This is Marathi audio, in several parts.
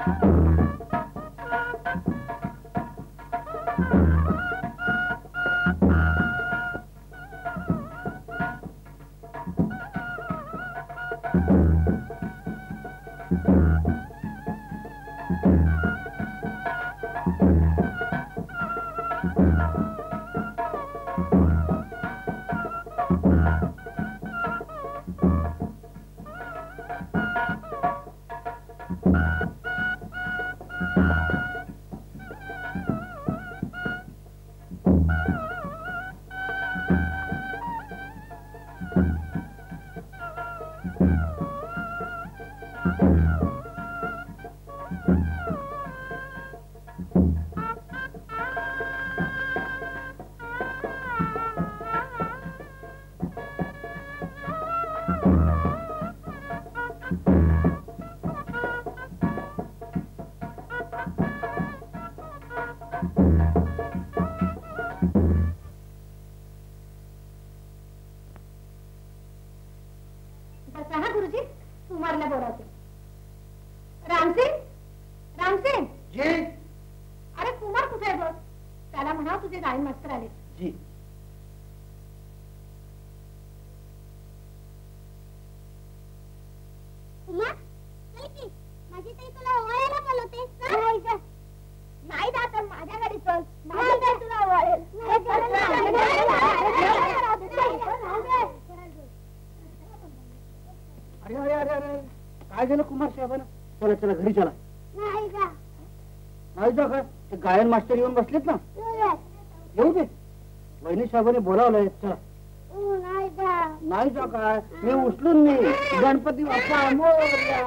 गायन मास्टर येऊन बसलेत ना, येऊ दे. वहिनी साहेबांनी बोलावलंय. चला. नाही जा काय, मी उचलून नाही. गणपती बाप्पा मोरया.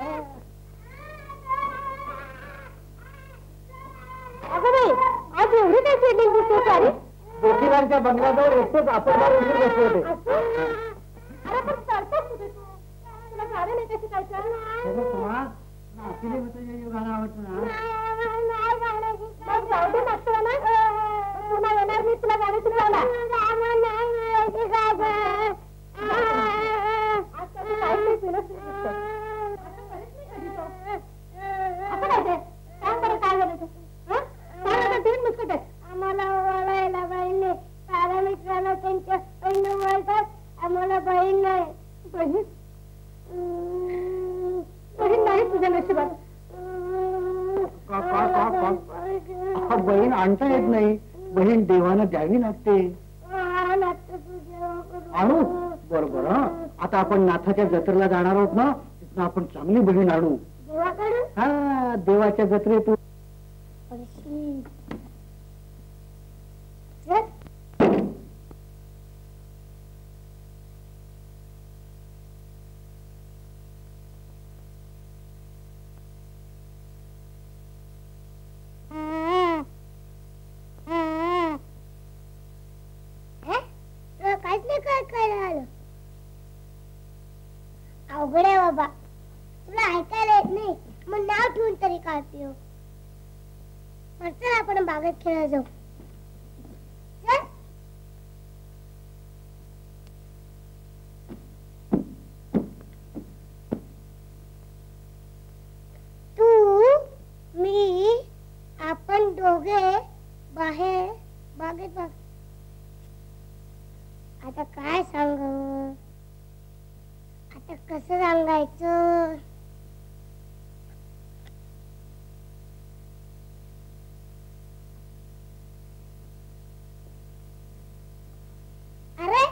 आज एवढी काय सेटिंग दिसते सारी? जोशीरांच्या बंगल्याजवळ एकटेच आपण बसले होते. अरे पण चालतोच कुठे तू? तुला गाणं नाही कशी काय? गाणं आवडतं ना. जाऊ दे मागतो ना, पुन्हा येणार मी तुला गाडी शिकवला. आम्हाला वळायला बहीण सारा मित्रांना त्यांच्या बहीण वळतात, आम्हाला बहीण नाही. बहीण बहीण नाही तुझ्या नशिबात. बहीण आणता येत नाही, बहीण देवानं द्यावी लागते. आणू बरोबर. आता आपण नाथाच्या जत्रेला जाणार आहोत ना, तिथं आपण चांगली बहीण आणू. हा, देवाच्या जत्रेतून. अवघड आहे बाबा, तुला ऐकायला येत नाही, मग नाव ठेवून तरी काय उपयोग. चल आपण बागेत खेळायला जाऊ. तू मी आपण दोघे बाहेर बागेत बघ. आता काय सांग, आता कसं सांगायचं? अरे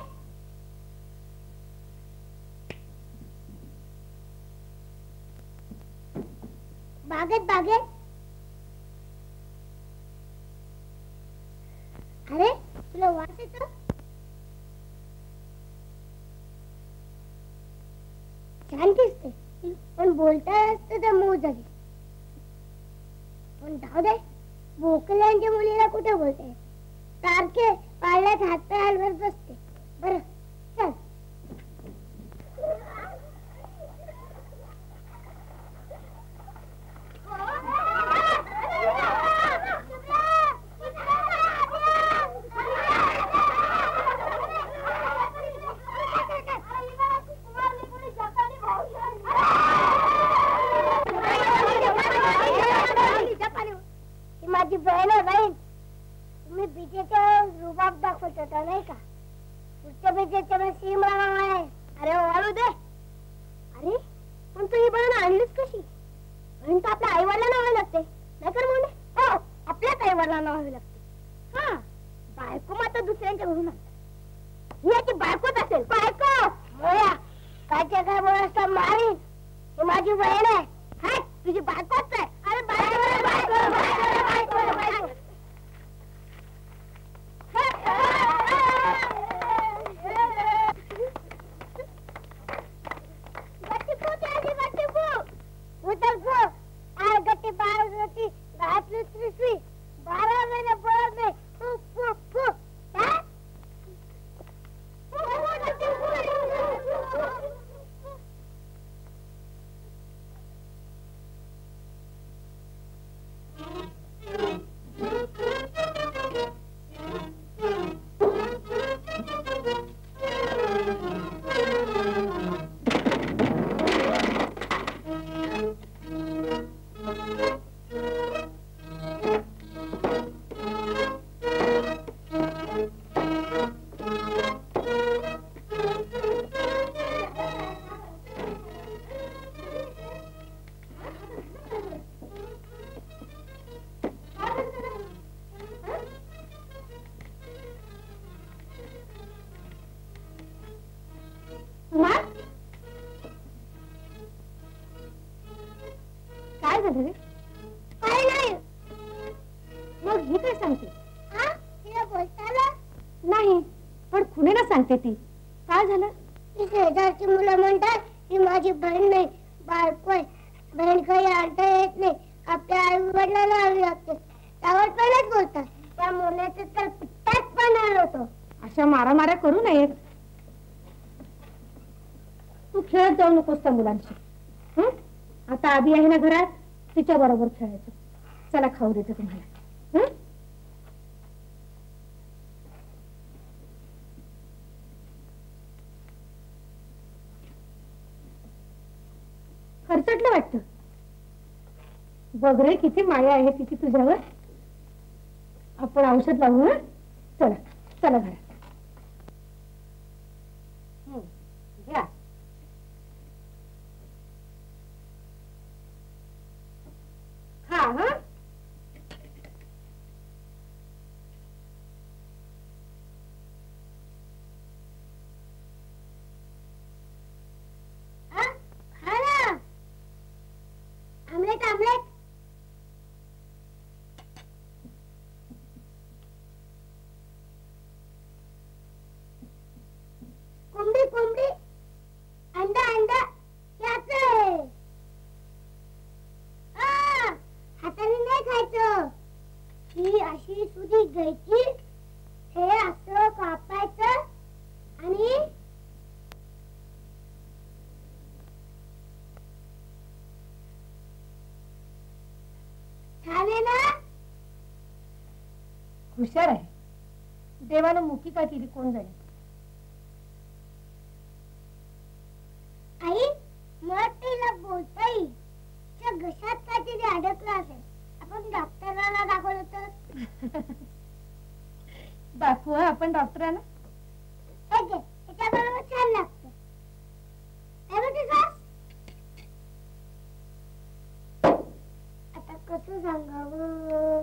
बागेत बागेत. अरे तुला वास येतो? छान दिसते, पण बोलता असतं तर मऊ झाली. पण जाऊ दे, भोकल्यांच्या मुलीला कुठे बोलते, सारखे पाळण्यात हातपाय हलवत बसते. बरं चल. अरे वाळू दे. अरे पण तू ही बहीण आणलीच कशी? बहीण तर आपल्या आई वडिलांना व्हावी लागते, नाही तर म्हणून हो आपल्याच आई वडिलांना व्हावी लागते. हा बायको मात्र दुसऱ्यांच्या घरून आणतात. ही याची बायकोच असेल. बायको काय काय बोलत मारी, ही माझी बहीण आहे. हाय तुझी बायकोच आहे. अरे बायको बायको बायको बायको. काय झालं रे? काय नाही. मग ही काय सांगते? तिला बोलताना नाही, पण खुणेला सांगते ती. काय झालं? शेजारची मुलं म्हणतात ही माझी बहीण नाही, बायको आहे. बहीण काही आणता येत नाही, आपल्या आई वडिलांना आवी लागते. त्यावर पहिलेच बोलतात. त्या मुलाचं तर पिट्टाच पण होतो. अशा मारामाऱ्या करू नयेत. तू खेळत जाऊ नकोस त्या मुलांशी. आता आधी आहे ना घरात, तिच्या बरोबर खेळायचं. चला खाऊ देते तुम्हाला. खर्चटलं वाटतं. बघ रे किती माया आहे तिची तुझ्यावर. आपण औषध लावू. चला चला घरात. घ्या. हा हा आमलेट आमलेट. कोंबडी कोंबडी. अंडा अंडा. याचं हाताने नाही खायचं. ही अशी सुधी घ्यायची, हे असं कापायचं आणि झाले ना. हुशार आहे. देवानं मुकी का केली कोण जाणे. आई मग तिला बोलता येईल. घशात काहीतरी अडकलं असेल. आपण डॉक्टरांना दाखवलं तर. दाखवू आपण डॉक्टरांना. त्याच्याबरोबर छान लागतं. आता कसं सांगावं.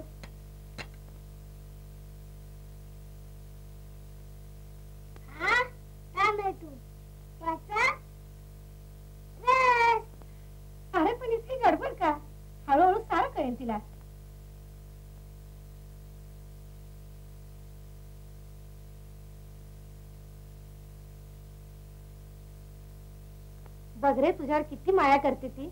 हा टोमॅटो त्याचा रस. अरे पण इतकी गडबड का? हळूहळू सारं कळेल तिला. बघ रे तुझ्यावर किती माया करते ती.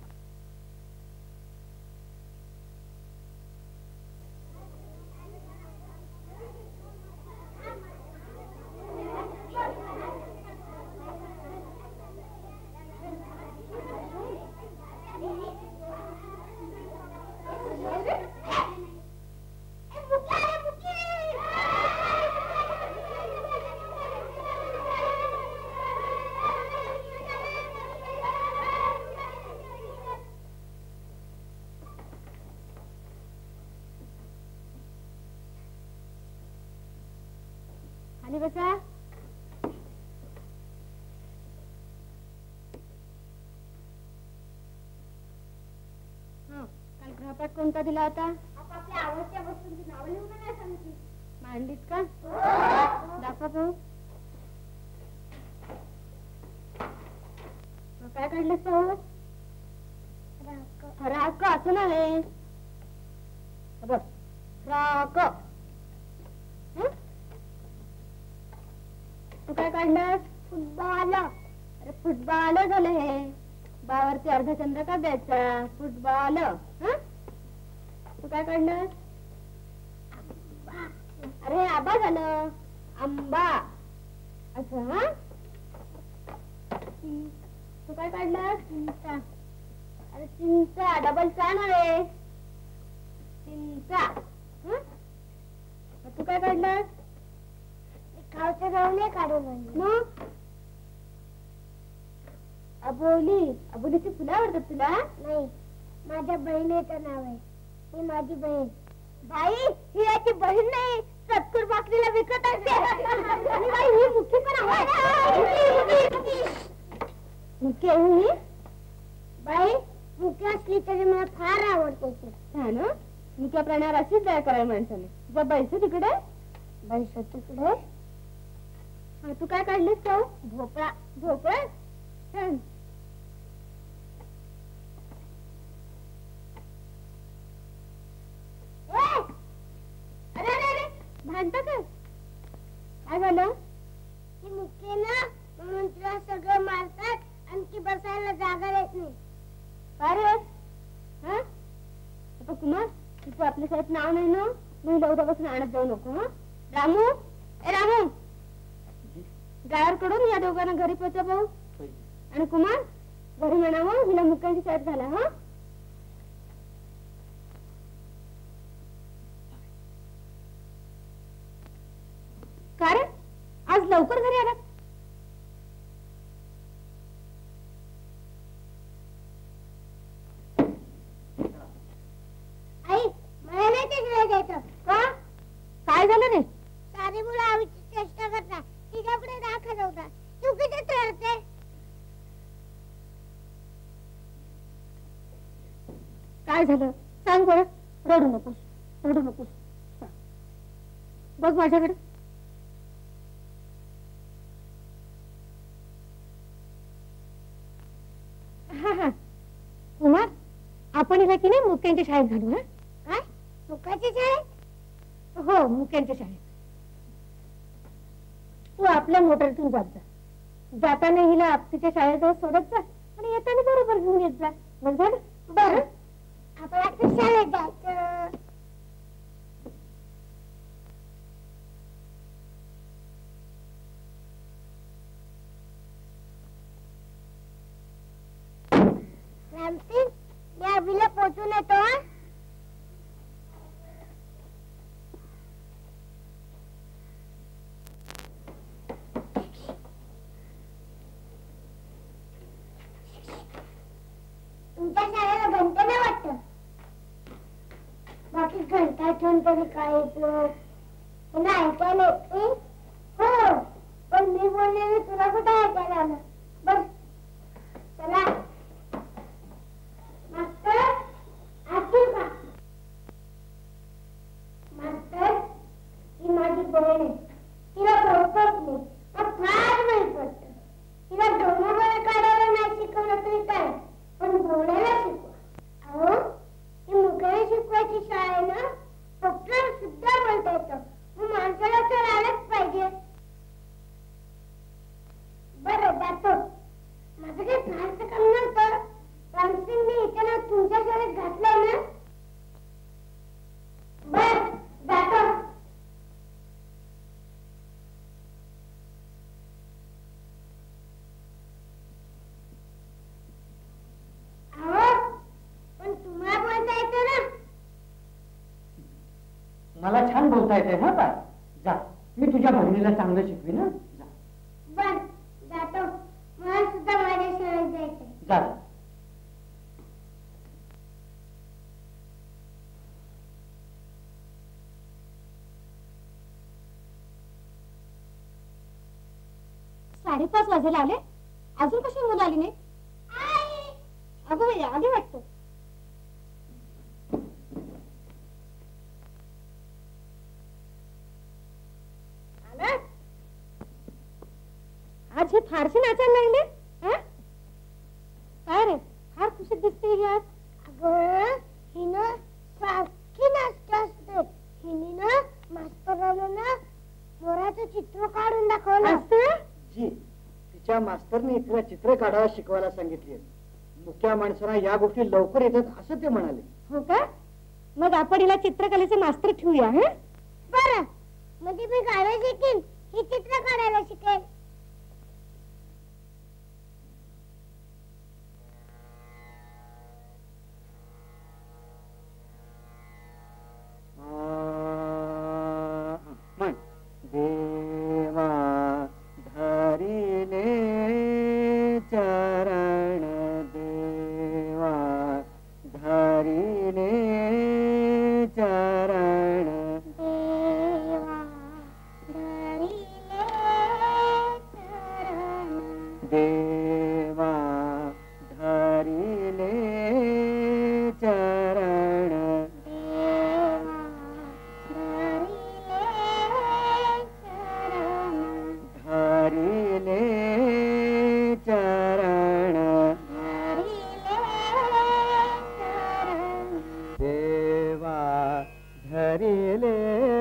बसा. गृहपाठ कोणता दिला होता? आपल्या आवडत्या वस्तूंची नावं लिहून नाही सांगितली. मांडलीत का? दाखवा पाहू. काय काढलंस पाहू? फ्राक असं नाही बघ. फ्रॉक. तू काय काढलंस? फुटबॉल. अरे फुटबॉल झालं हे. बावरती अर्धा चंद्र का द्यायचा? फुटबॉल. तू काय काढलंस? अरे आंबा झालं. आंबा असं. तू काय काढलंस? चिंचा. अरे चिंचा. डबल चा नव्हे, चिंचा. तू काय काढलंस? खावचं जाऊन काढून मग अबोली. अबोलीची फुलं आवडतात तुला? नाही, माझ्या बहिणीचं नाव आहे. ही माझी बहीण. बाई, ही याची बहीण नाही, सत्तूर बाकरीला विकत असते. आणि बाई, ही मुख्य पण आहे. मुख्य ही बाई, मुख्य असली तरी मला फार आवडते. हा ना. मुख्या प्राण्यावर अशीच दया करायला माणसाने. जर बैस तिकडे. बैस तिकडे. तू काय काढलीस का? भोपळा. भोपळा. छान. अरे भांडता काय झालं? ही मुख्य ना, म्हणून तुला सगळं मारतात आणि ती बसायला जागा देत नाही. अरे आता कुमार, तू आपल्या शाळेत नाव नाही ना, महिला उद्यापासून आणत जाऊ नको. रामू, ए रामू, ड्रायव्हर कडून या दोघांना घरी पोहोचा भाऊ. आणि कुमार, घरी म्हणावं हिला मुक्कांची शाळेत झाला. का रे, आज लवकर घरी आला? आई, मला नाही तिकडे जायचं. का? काय झालं रे? सारी मुलं आवीची चेष्टा करतात. तिच्या पुढे दाखल होता. तू किती रडते? काय झालं सांग बरं. रडू नकोस, रडू नकोस. बघ माझ्याकडे. कुमार, आपण हिला की नाही मुक्यांच्या शाळेत घालू. काय? मुकाच्या शाळेत? हो, मुक्यांच्या शाळेत. तू आपल्या मोटरतून जात जा. जाताना हिला आपटीच्या शाळेजवळ सोडत जा आणि येताना बरोबर घेऊन येत जा. बरं झालं? बरं. आपण आता शाळेत जायचं. रामसिंग, या अभिला पोचून येतो. तुमच्या शाळेला घंटा नाही वाटत? बाकी घंटा ठेवून तरी काय उपयोग? तुला ऐकायला येते? हो, पण मी बोललेली तुला कुठे ऐकायला आलं? बस चला. मास्तर, आठवू का? मास्तर, ही माझी बहीण आहे. तिला बोलतच नाही, पण फार माहित पडतं. तिला डोंगरावर काढायला नाही शिकवलं तरी काय, पण बोलायला शिकवा. अहो, ही मुलांना शिकवायची शाळा आहे ना, डॉक्टर सुद्धा बोलता येतं. मग माणसाला तर आलंच पाहिजे. बरं, जातो. माझं काही फारसं काम नव्हतं. रामसिंगने इथं तुमच्या शाळेत घातलंय ना. बरं, जातो. पण तुम्हाला बोलता येतं ना. मला छान बोलता येते ना. काय जा, मी तुझ्या बहिणीला चांगलं शिकवी ना. जा बर, जातो. मला सुद्धा माझ्या शाळेत जायचंय. जा. साडेपाच वाजायला आले, अजून कशी मुलं आली नाही? अगं बाई, आली वाटतं. आज हे फारसे नाचायला लागले. काय रे, फार खुशीत दिसते ही आज. अगं हिनं सारखी नाचते असते. हिने ना मास्तराला ना मोराचं चित्र काढून दाखवलं. जी, तिच्या मास्तरने तिला चित्र काढायला शिकवायला सांगितली. मुक्या माणसांना या गोष्टी लवकर येतात असं ते म्हणाले. हो का? मग आपण हिला चित्रकलेचे मास्तर ठेवूया. बरं, म्हणजे मी गाणं शिकेन, ही चित्र काढायला शिकेल. देवा धरिले चरण, देवा धरिले चरण, देवा धरिले चरण, देवा धरिले चरण, धरिले चरण, देवा धरिले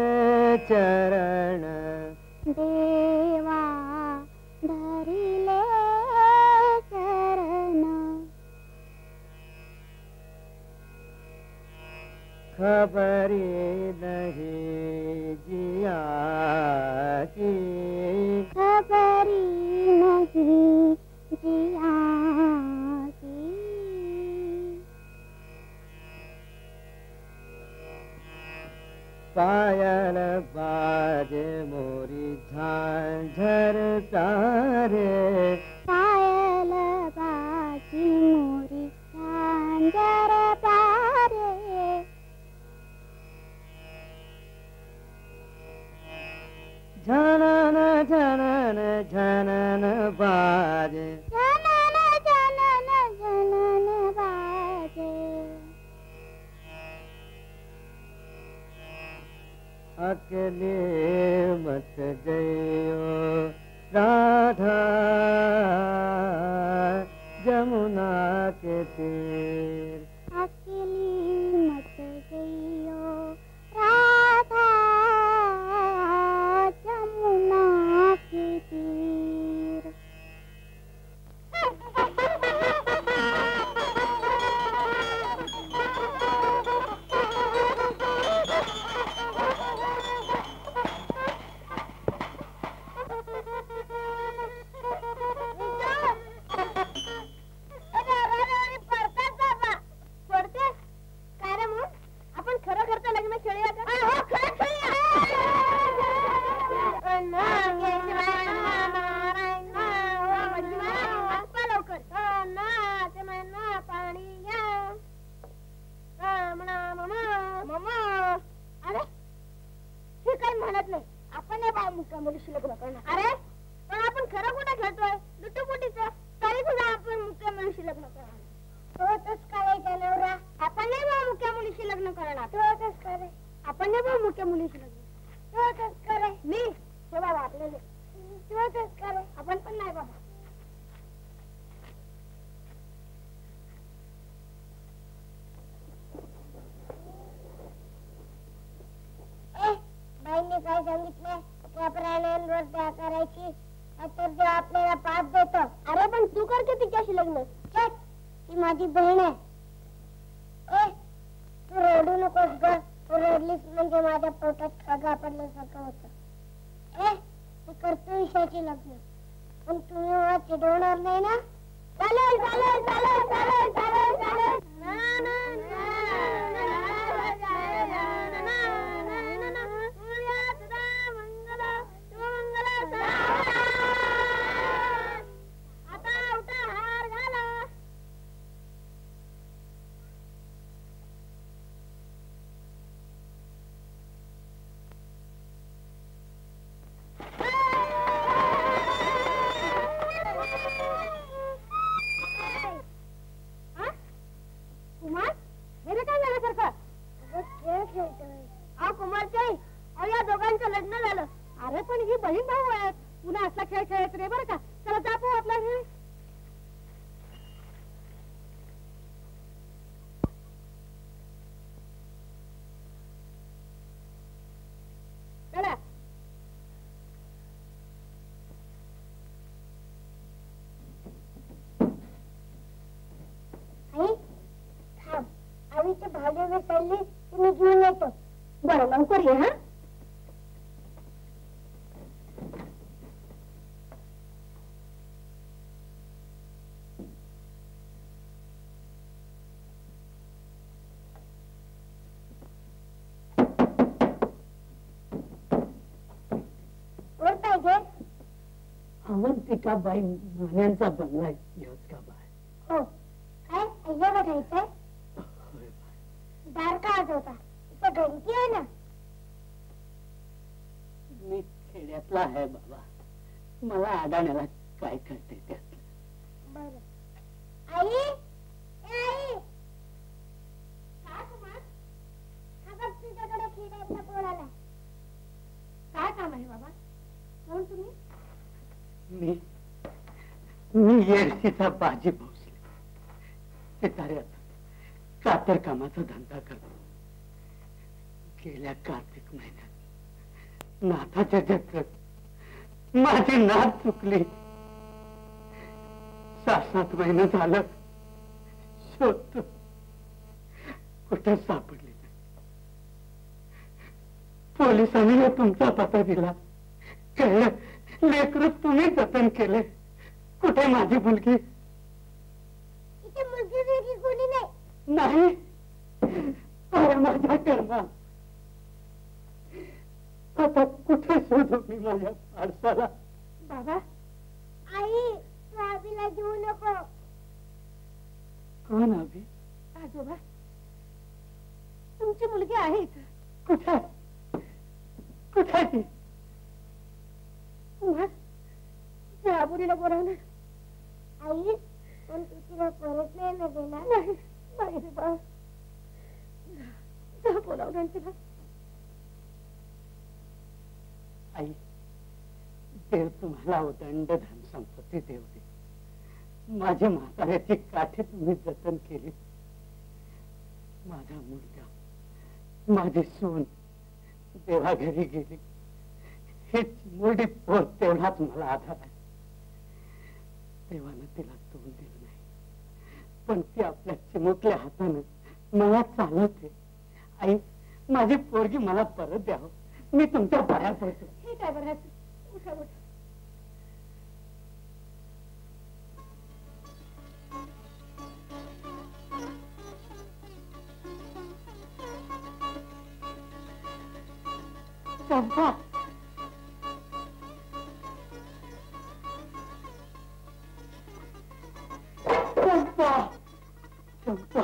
चरण, देवा धरिले चरण. खबरी नहीं जिया की, खबरी नहीं जिया की. पायल बाजे मोरी झांझर प्यारे, पायल बाजी मोरी झांझर प्यारे. झनन झनन झनन बाजे, जनन जनन जनन बाजे. अकेले मत जइयो राधा जमुना के तीर, अकेली मत जइयो राधा जमुना के तीर. आपण खरं खरं लग्न खेळूया का? हो, खरं खेळूया. अरे हे काही म्हणत नाही. आपण नाही बा मुक्या मुलीशी लग्न करणार. अरे पण आपण खरं कुठं खेळतोय, लुटूपुटीचं. तरी सुद्धा आपण मुक्या मुलीशी लग्न करणार. तोच करायचा नवरा. आपण नाही बा मुक्या मुलीशी लग्न करणार. तोच करे. आपण नाही बा मुक्या मुलीशी लग्न. तोच करे. मी हे बाबा आपल्याला तोच करे. आपण पण नाही बाबा. बाईंनी काय सांगितलं, त्या प्राण्यांवर दया करायची, तर देव आपल्याला पाप देतो. अरे पण तू कर की तिच्याशी लग्न. ती माझी बहीण आहे. तू रडू नकोस ग. तू रडलीस म्हणजे माझ्या पोटात खगा पडल्यासारखं होतं. तू करतो ईशाची लग्न, पण तुम्ही मला चिडवणार नाही ना? चालेल चालेल चालेल चालेल चालेल चालेल. आता उठा, हार घाला. भाजी विसरली की मी घेऊन येतो. बरं लवकर ये. हा कोण पाहिजे? अवंतिकाबाई मान्यांचा बंगला योच का बाय? हो. काय अय्या बघायचंय? दार का होता इथं घंटी आहे ना. मी खेड्यातला आहे बाबा, मला अडाण्याला काय करते त्यात. बरं. आई आई काय कुमार? हा बघ तुझ्याकडे खेळायचा पोराला. काय काम आहे बाबा? कोण तुम्ही? मी येडशीचा बाजी भोसले सिताऱ्यात कातर कामाचा धंदा करतो. गेल्या कार्तिक महिन्यात नाथाच्या जत्रात माझी नाथ चुकली. 6-7 महिने झालं शोधतो, कुठं सापडली नाही. पोलिसांनी तुमचा पत्ता दिला, कळलं लेकरू तुम्ही जतन केले. कुठे माझी मुलगी? इथे मुलगी वेगळी कोणी नाही. नाही. अरे माझ्या कर्मा, आता कुठे शोधू मी माझ्या पाडसाला? बाबा आई तू आबीला घेऊ नको. कोण अभि? आजोबा तुमची मुलगी आहे इथं. कुठे कुठे ती? कुमार त्या आबुरीला बोलावलं. आई पण तू तिला परत नाही ना देणार? नाही नाही रे बा, जा बोलावलं तिला. आई, देव तुम्हाला उदंड धन संपत्ती देऊ दे. माझ्या म्हाताऱ्याची काठी तुम्ही जतन केली. माझा मुलगा, माझी सून देवा घरी गेली. हे चिमुरडी पोर तेवढाच मला आधार आहे. देवानं तिला तोंड दिलं नाही, पण ती आपल्या चिमुकल्या हातानं मला चालवते. आई, माझी पोरगी मला परत द्यावं. मी तुमच्या पाया पडतो. हे काय बरं, उठा उठा. चंपा, चंपा, चंपा,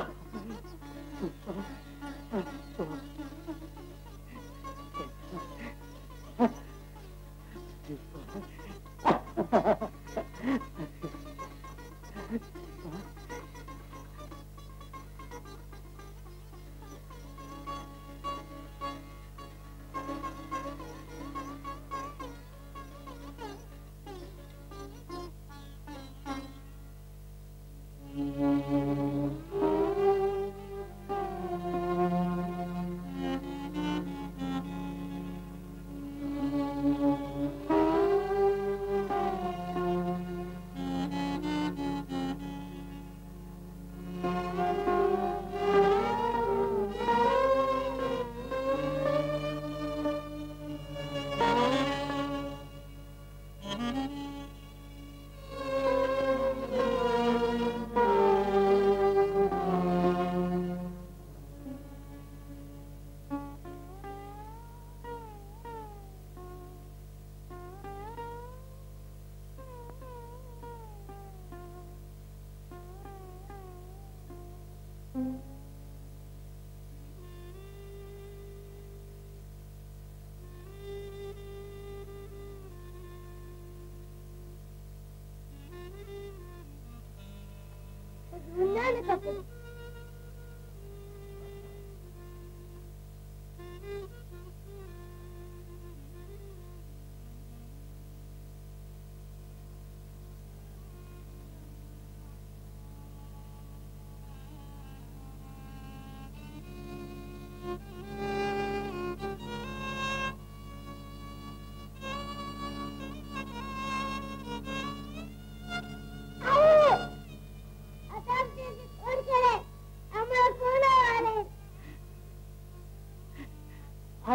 कोण केलंय?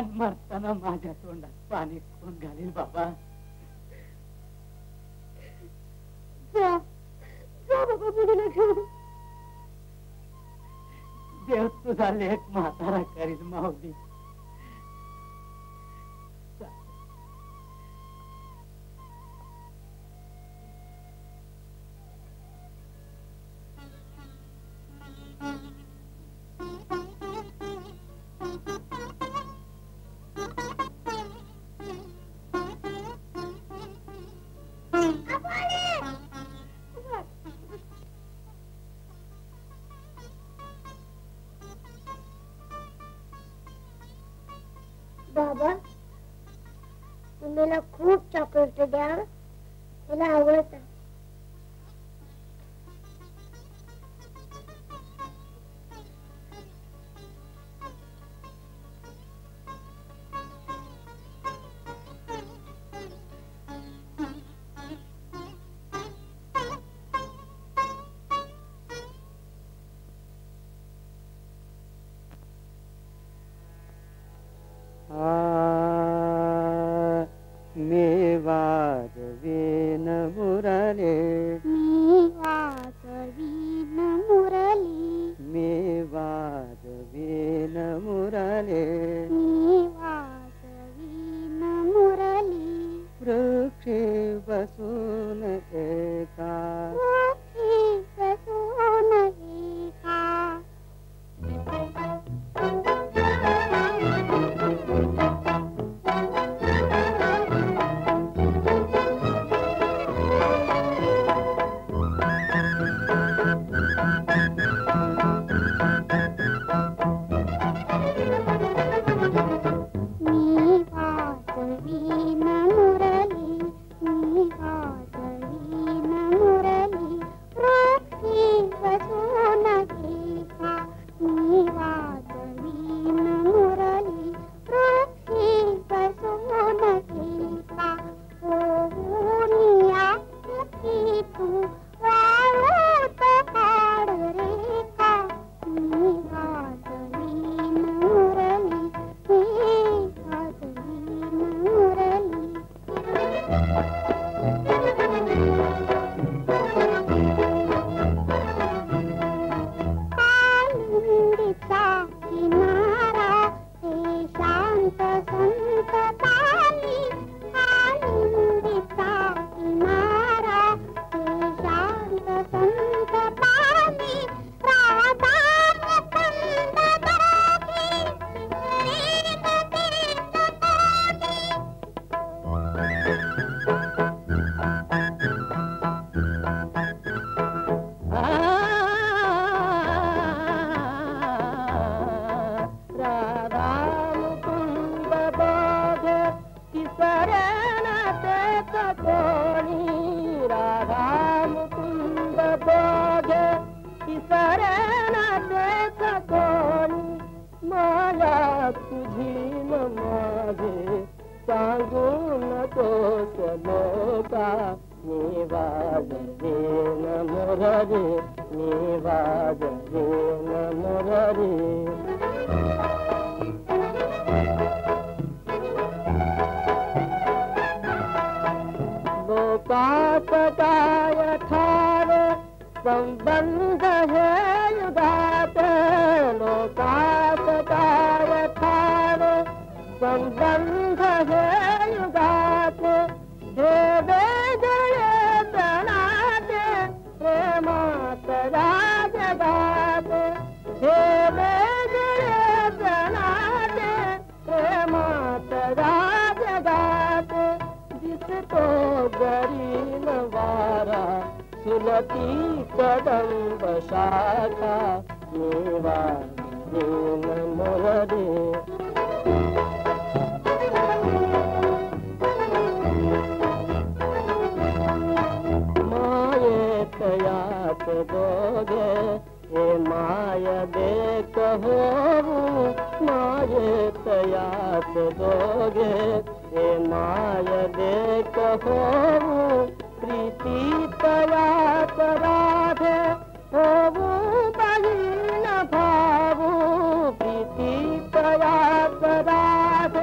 आणि मरताना माझ्या तोंडात पाणी कोण घालील बाबा? जा बाबा मुलीला घेऊन. देव तुझा लेख म्हातारा करील माऊली. बाबा तुम्हाला खूप चॉकलेट द्या, मला आवडतं. मी वाजवीन मुरली, मी वाजवीन मुरली, मी वाजवीन मुरली, मी वाजवीन मुरली, वृक्षी बसून एका, वृक्षी बसून एका. संबंध हे युगात लोकात काय ठार, संबंध हे युगात हे वेगळे जनाते प्रेमात जगात, हे वेगळे जनाते प्रेमात जगात. दिसतो गरीब वारा सुलती कदंब शाखा, मेवा देन मुरली. मायेत यात दोघे हे माय देख होऊ, मायेत यात दोघे हे माय देख होऊ. प्रीती तयात राधे होऊ बहीण भाऊ, प्रीती तयात राधे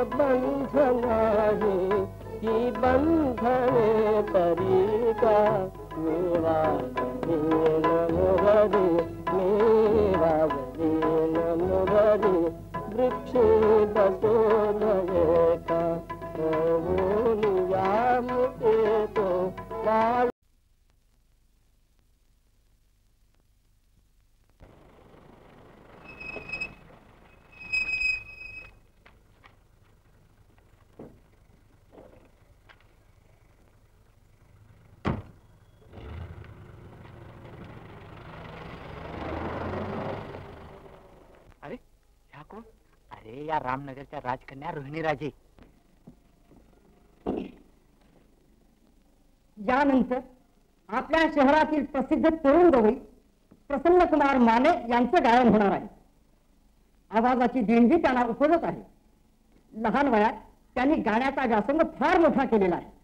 बंध नाही की बंधने तरीका मेरा दीन मुररी मेरा दीन मुररी वृक्ष बसोधये का मुझे तो अरे या रामनगरच्या राजकन्या रोहिणी राजे. यानंतर आपल्या शहरातील प्रसिद्ध तरुण गवई प्रसन्न कुमार माने यांचं गायन होणार आहे. आवाजाची देणगी त्यांना उपजत आहे. लहान वयात त्यांनी गाण्याचा व्यासंग फार मोठा केलेला आहे.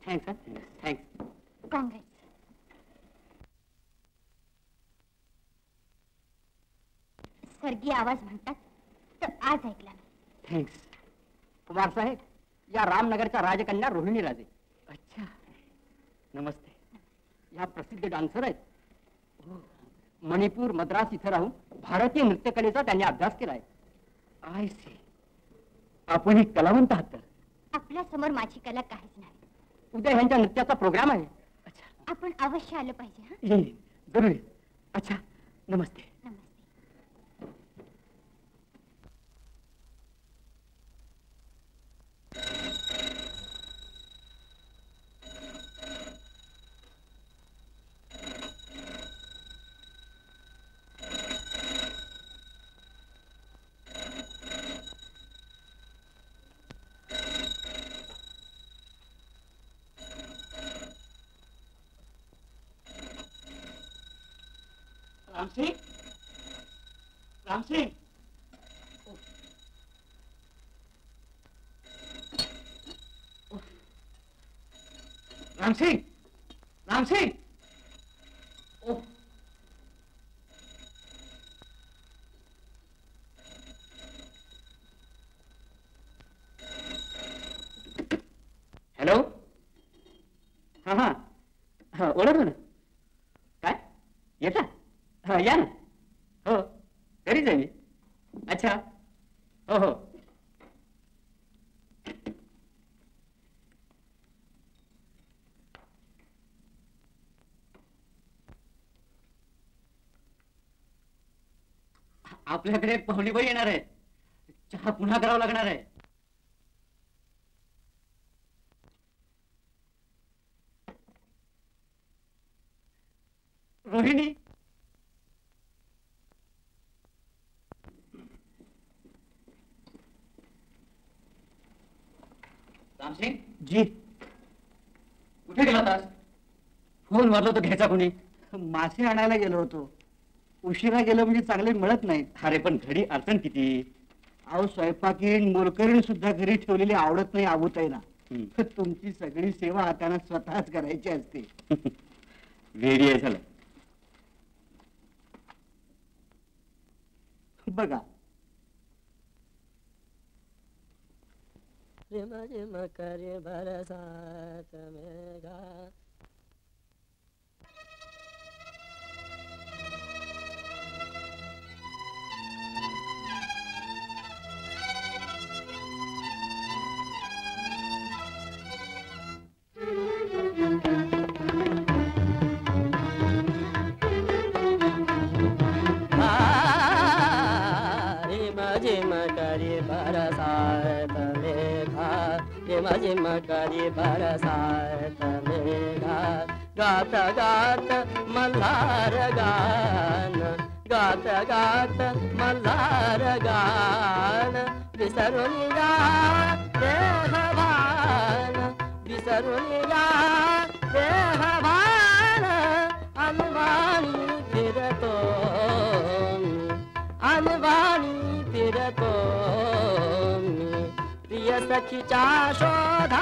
Thanks thanks. काँग्रेस. स्वर्गीय आवाज म्हणतात तर आज ऐकला मी. थँक्स. कुमार साहेब, या रामनगरच्या राजकन्या रोहिणी राजे. अच्छा, नमस्ते. या प्रसिद्ध डान्सर आहेत. मणिपूर, मद्रास इथं राहून भारतीय नृत्यकलेचा त्यांनी अभ्यास केलाय. I see. आपण एक कलावंत आहात तर. आपल्या समोर माझी कला काहीच नाही. उद्या ह्यांच्या नृत्याचा प्रोग्राम आहे. अच्छा, आपण अवश्य आलं पाहिजे. हा, येईल जरूर. अच्छा, नमस्ते. नमस्ते. रामसिंग, रामसिंग. रामसिंग, रामसिंग. हॅलो. हा हा हा, ओळखलं ना. काय येता? हा, या ना. हो, घरीच आहे मी. अच्छा, हो हो. आपल्याकडे पाहुणेबाई येणार आहे. चहा पुन्हा करावा लागणार आहे. रोहिणी. रामसिंग जी, कुठे गेला होतास? फोन मारलो तो घ्यायचा कोणी? मासे आणायला गेलो होतो. उशिरा गेलो म्हणजे चांगले मिळत नाहीत. अरे पण घडी अडचण किती. अहो, स्वयंपाकीण मोलकरीण सुद्धा घरी ठेवलेली आवडत नाही आबूताईला. तुमची सगळी सेवा त्यांना स्वतःच करायची असते. वेडी आहे झालं बघा. रिम रिम करे बरसात मेघा. झिम करी बरसात मेघा. गात गात मल्हार गान, गात गात मल्हार गान. विसरून या देह भान, विसरून या देह भान. अनवाणी फिरतो, अनवाणी फिरतो प्रिय सखीच्या शोधा.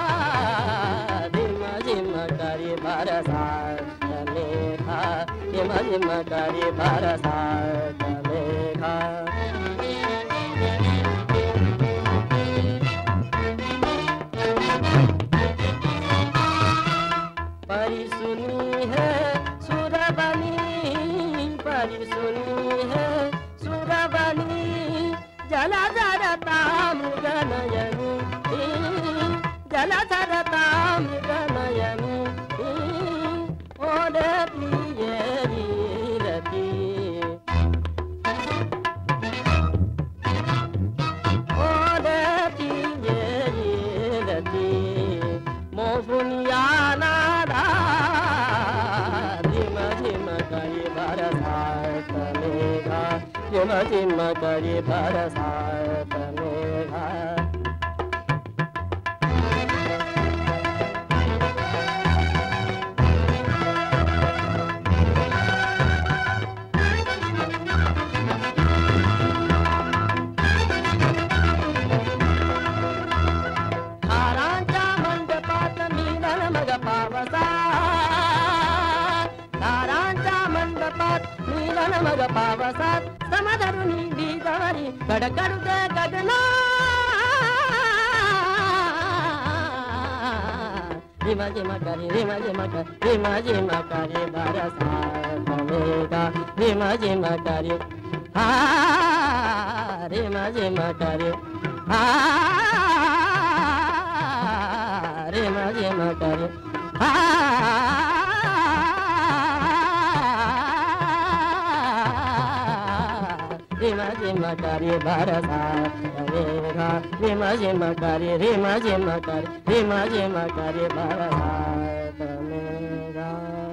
झिम झिम करी बरसात मेघा, झिम झिम करी बरसात मेघा. परी सुनी है सुरबनी, परी सुनी है सुरबनी. जलधरता मृगनयनी, जलधरता मृगनयनी. ओरे प्रिय रती, ओरे प्रिय रती. मोहुनिया नादा. झिम झिम करी बरसात मेघा, झिम झिम करी बरसात मेघा. हारांच्या मंडपात मिलन गडगडुदे गगना रिमा जिमा करी रिमा जिमा करी रिमा जिमा करी बरसात मेघा रिमा जिमा करी हा रिमा जिमा करी हा रिमा जिमा करी हा रिमा जिमा करी बरसात मेघा रिमा जिमा करी रिमा जिमा करी रिमा जिमा करी बरसात मेघा.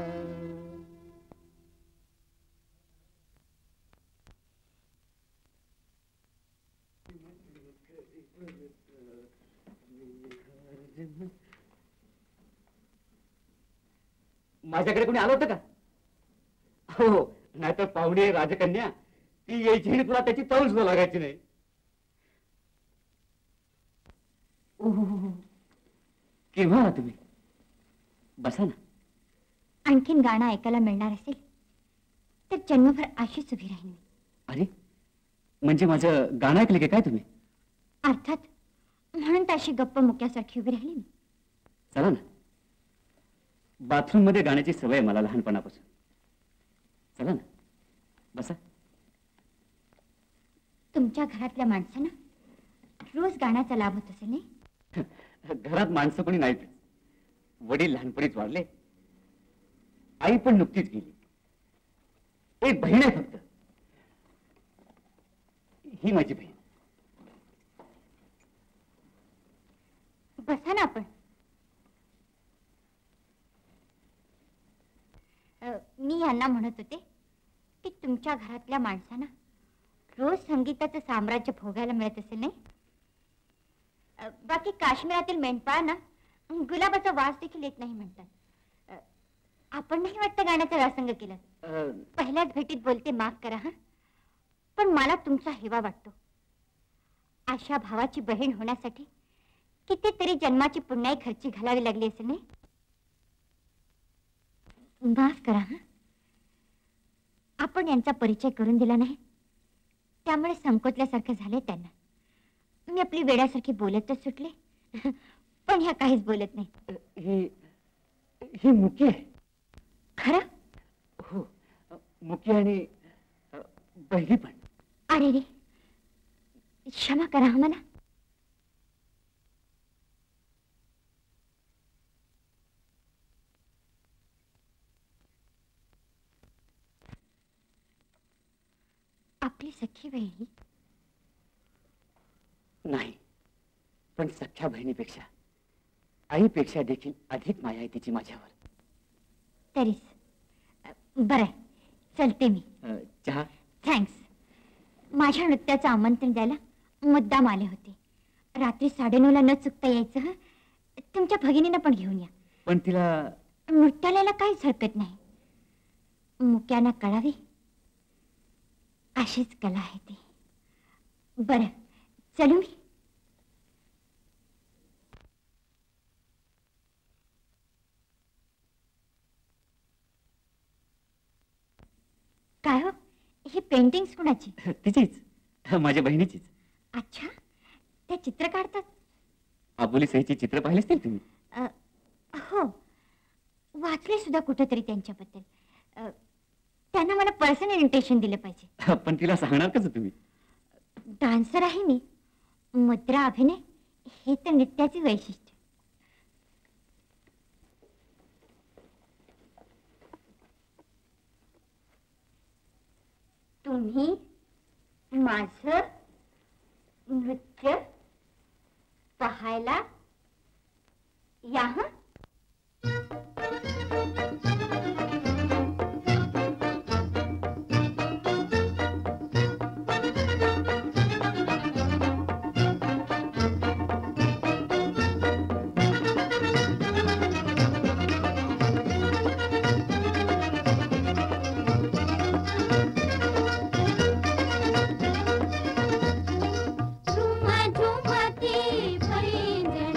माझ्याकडे कोणी आलं होतं का? हो, नाहीतर पाहुणे राजकन्या ती यायची आणि तुला त्याची तौल सुद्धा लागायची नाही. केव्हा आला तुम्ही? बसा ना. आणखीन गाणं ऐकायला मिळणार असेल तर जन्मभर अशीच उभी राहीन मी. अरे, म्हणजे माझं गाणं ऐकलं की काय तुम्ही? अर्थात, म्हणून तर अशी गप्प मुक्यासारखी उभी राहिली मी. चला ना, बाथरूम मध्ये गाण्याची सवय आहे मला लहानपणापासून. चला ना, बसा. तुमच्या घरातल्या माणसांना रोज गाण्याचा लाभ होत असेल नाही? घरात माणसं कोणी नाहीत. वडील लहानपणीच वाढले, आई पण नुकतीच गेली. एक बहीण आहे फक्त, ही माझी बहीण. बसा ना आपण. मी यांना म्हणत होते की तुमच्या घरातल्या माणसांना रोज संगीताचं साम्राज्य भोगायला मिळत असेल नाही? बाकी काश्मीरातील मेंढपाळांना गुलाबाचा वास देखील येत नाही म्हणतात. आपण नाही वाटतं गाण्याचा व्यासंग केला. पहिल्याच भेटीत बोलते, माफ करा हा, पण मला तुमचा हेवा वाटतो. अशा भावाची बहीण होण्यासाठी कितीतरी जन्माची पुण्याई खर्ची घालावी लागली असेल नाही? माफ करा हा, आपण यांचा परिचय करून दिला नाही, त्यामुळे संकोचल्यासारखं झालंय त्यांना. मी आपली वेड्यासारखी बोलतच सुटले, पण ह्या काहीच बोलत नाही. ही मुकी आहे. खरं? हो, मुकी आणि बहिणी पण. अरे रे, क्षमा करा हा मला. आपली सख्खी बहिणी नाही, पण सख्ख्या बहिणीपेक्षा आईपेक्षा देखील अधिक माया आहे तिची माझ्यावर. तरीच बरं आहे, चलते मी. चहा? थँक्स. माझ्या नृत्याचं आमंत्रण द्यायला मुद्दाम आले होते. रात्री 9:30ला न चुकता यायचं. हं, तुमच्या भगिनीनं पण घेऊन या. पण तिला नृत्यालयाला काहीच हरकत नाही. मुक्यांना कळावी अशीच कला आहे ती. बरं, चलू मी. काय हो, ही पेंटिंग्स कुणाची? तिचीच, माझ्या बहिणीचीच. अच्छा, त्या चित्र काढतात? आबोली सहीची चित्र पाहिले असतील तुम्ही? हो, वाचले सुद्धा कुठेतरी त्यांच्याबद्दल. त्यांना मला पर्सनल इन्व्हिटेशन दिलं पाहिजे. पण तिला सांगणार कसं तुम्ही? डान्सर आहे मी. मुद्रा, अभिनय हे तर नृत्याचे वैशिष्ट्य. तुम्ही माझं नृत्य पाहायला या. हं? झुमा झुमती पैंजण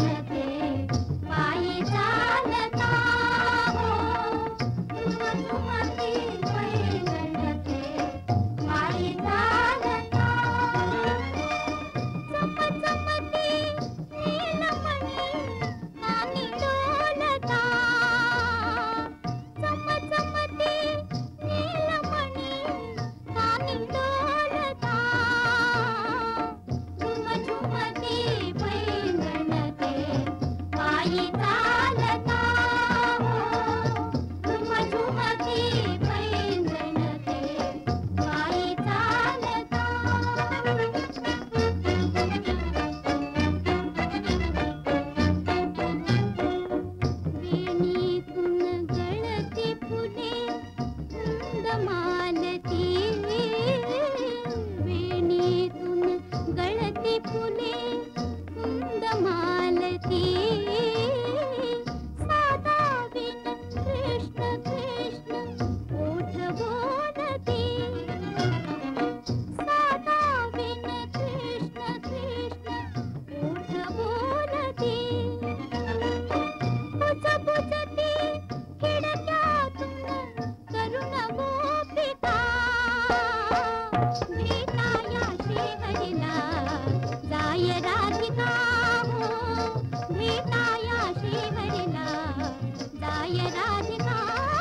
जाय राधिका हो भेटाया श्रीहरीला जाय राधिका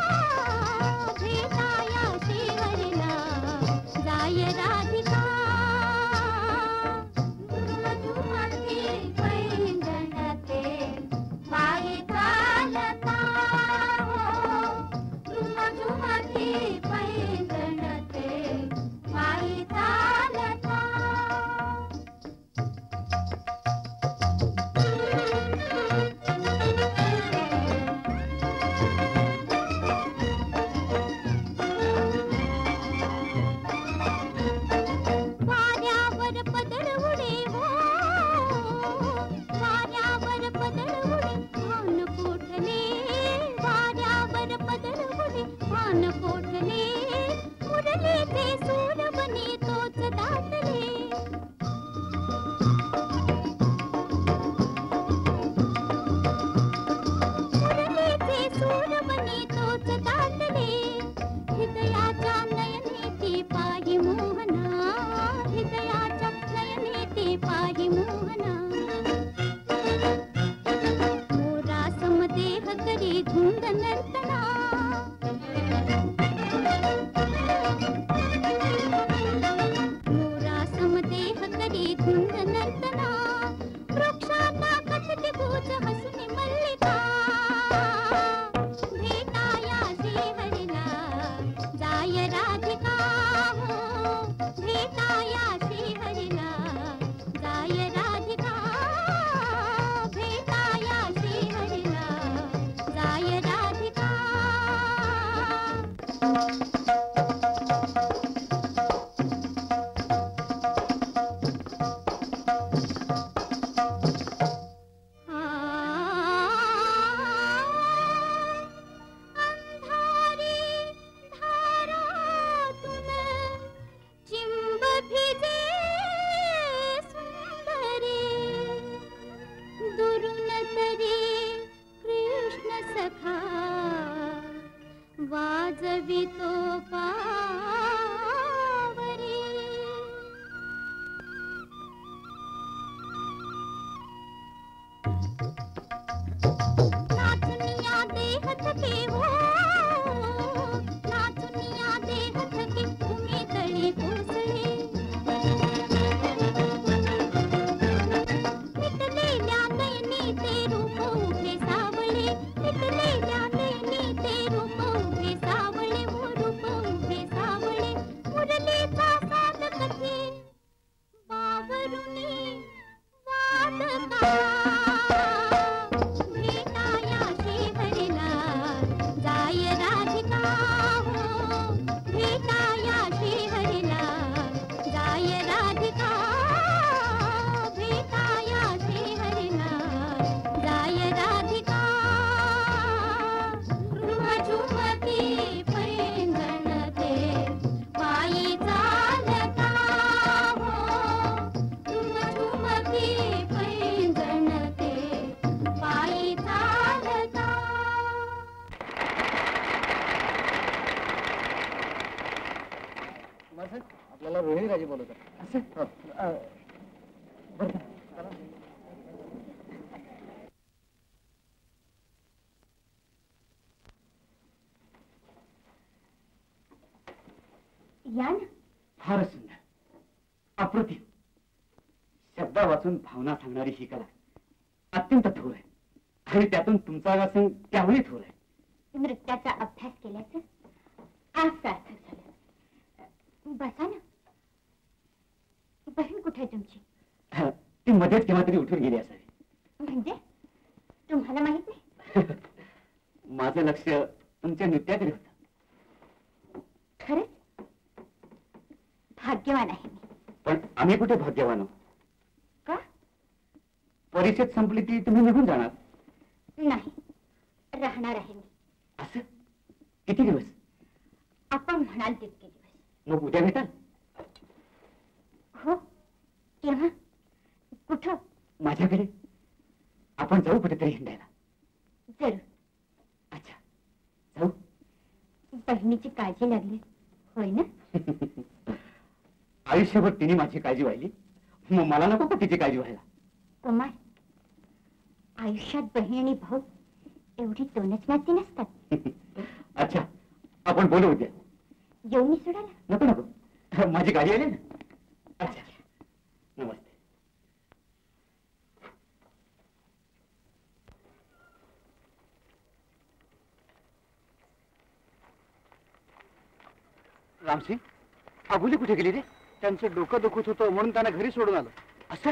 भेटाया श्रीहरीला जाय राधिका मधुमती पैंजणते पायी चालता हो मधुमती पैंजणते पायी चालता वाऱ्यावर पदर उडे हो वाऱ्यावर पदर उडे भान कोठले वाऱ्यावर पदर उडे भान कोठले मुरलीचे सूर बने तोच दाटले मुरलीचे सूर बने तोच दाटले हृदयाच्या नयनेती पाही मोहना हृदयाच्या नयनेती पाही मोहना मोरा समदेह करी धुंद नर्तना मोरा समदेह करी धुंद नर्तना वृक्षाचा कथते भूज हसुनी मल्लिका भेटाया श्रीहरीला जाय राधिका हो भेटाया श्रीहरीला जाय राधिका भेटाया श्रीहरीला जाय राधिका अंधारी धारातून चिंब भिजे सुंदरी दुरून तरी कृष्ण सखा वाजवितो पावरी नाचनिया देह थके हो नाचनिया देह थके भूमी तळी कोसळे मिटलेल्या नयनी ते रूप उभे सावळे मिटलेल्या नयनी ते रूप उभे सावळे हो रूप उभे सावळे मुरलीचा साध कथे बावरुनी वादका भेटाया श्रीहरीला जाय राधिका हो भेटाया श्रीहरीला जाय राधिका भेटाया श्रीहरीला जाय राधिका झुमझुमती पैंजणते पायी चालता हो झुमझुमती पैंजणते पायी चालता आपल्याला रोहिणी राजे बोलवतात या ना फारच सुंदर अप्रतिम शब्दा वाचून भावना सांगणारी ही कला अत्यंत थोर आहे आणि त्यातून तुमचा वाचन त्याहूनही थोर आहे नृत्याचा अभ्यास केल्याचं आज सार्थक झालं बसा ना बहीण कुठे आहे तुमची ती मध्येच केव्हा तरी उठून गेली असावी म्हणजे तुम्हाला माहित नाही माझं लक्ष तुमच्या नृत्याकडे होतं खरंच भाग्यवान आहे मी पण आम्ही कुठे भाग्यवान आहोत का परिषद संपली की तुम्ही निघून जाणार नाही राहणार आहे मी असं किती दिवस आपण म्हणाल तितके दिवस मग उद्या भेटाल हो केव्हा कुठं माझ्याकडे आपण जाऊ कुठेतरी हिंडायला जरूर अच्छा जाऊ बहिणीची काळजी लागली होय ना आयुष्यभर तिने माझी काळजी वाहिली मग मला नको का तिची काळजी व्हायला? कुमार, आयुष्यात बहीण आणि भाऊ एवढी दोनच नाती नसतात. अच्छा, आपण बोलू उद्या. येऊ मी सोडायला? नको नको, माझी गाडी आली ना. अच्छा, नमस्ते. रामसिंग, अबुली कुठे गेली रे? त्यांचं डोकं दुखत होतं म्हणून त्यांना घरी सोडून आलं. असं?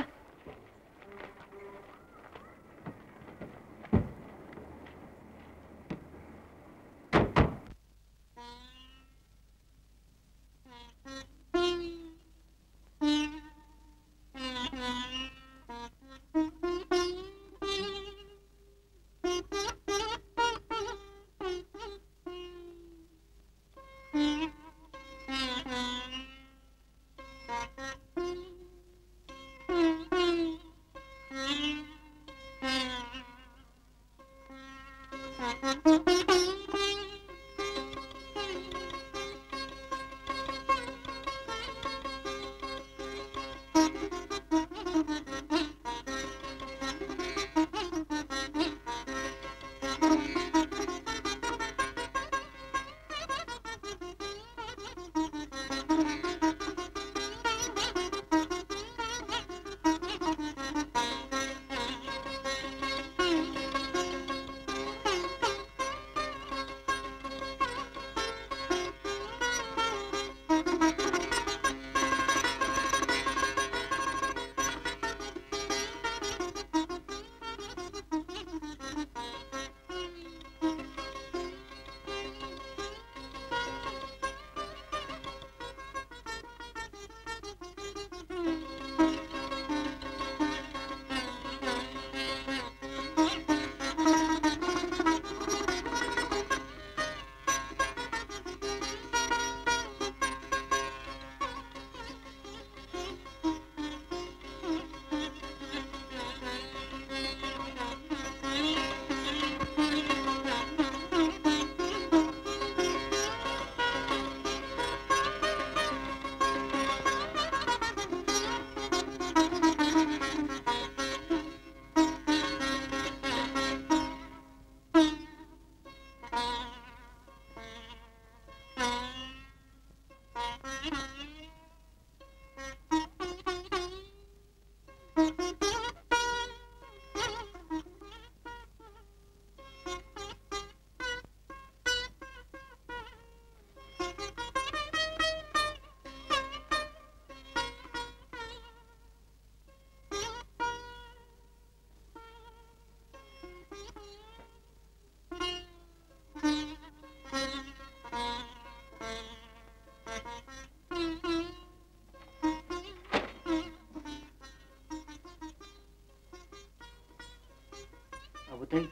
अबुताई,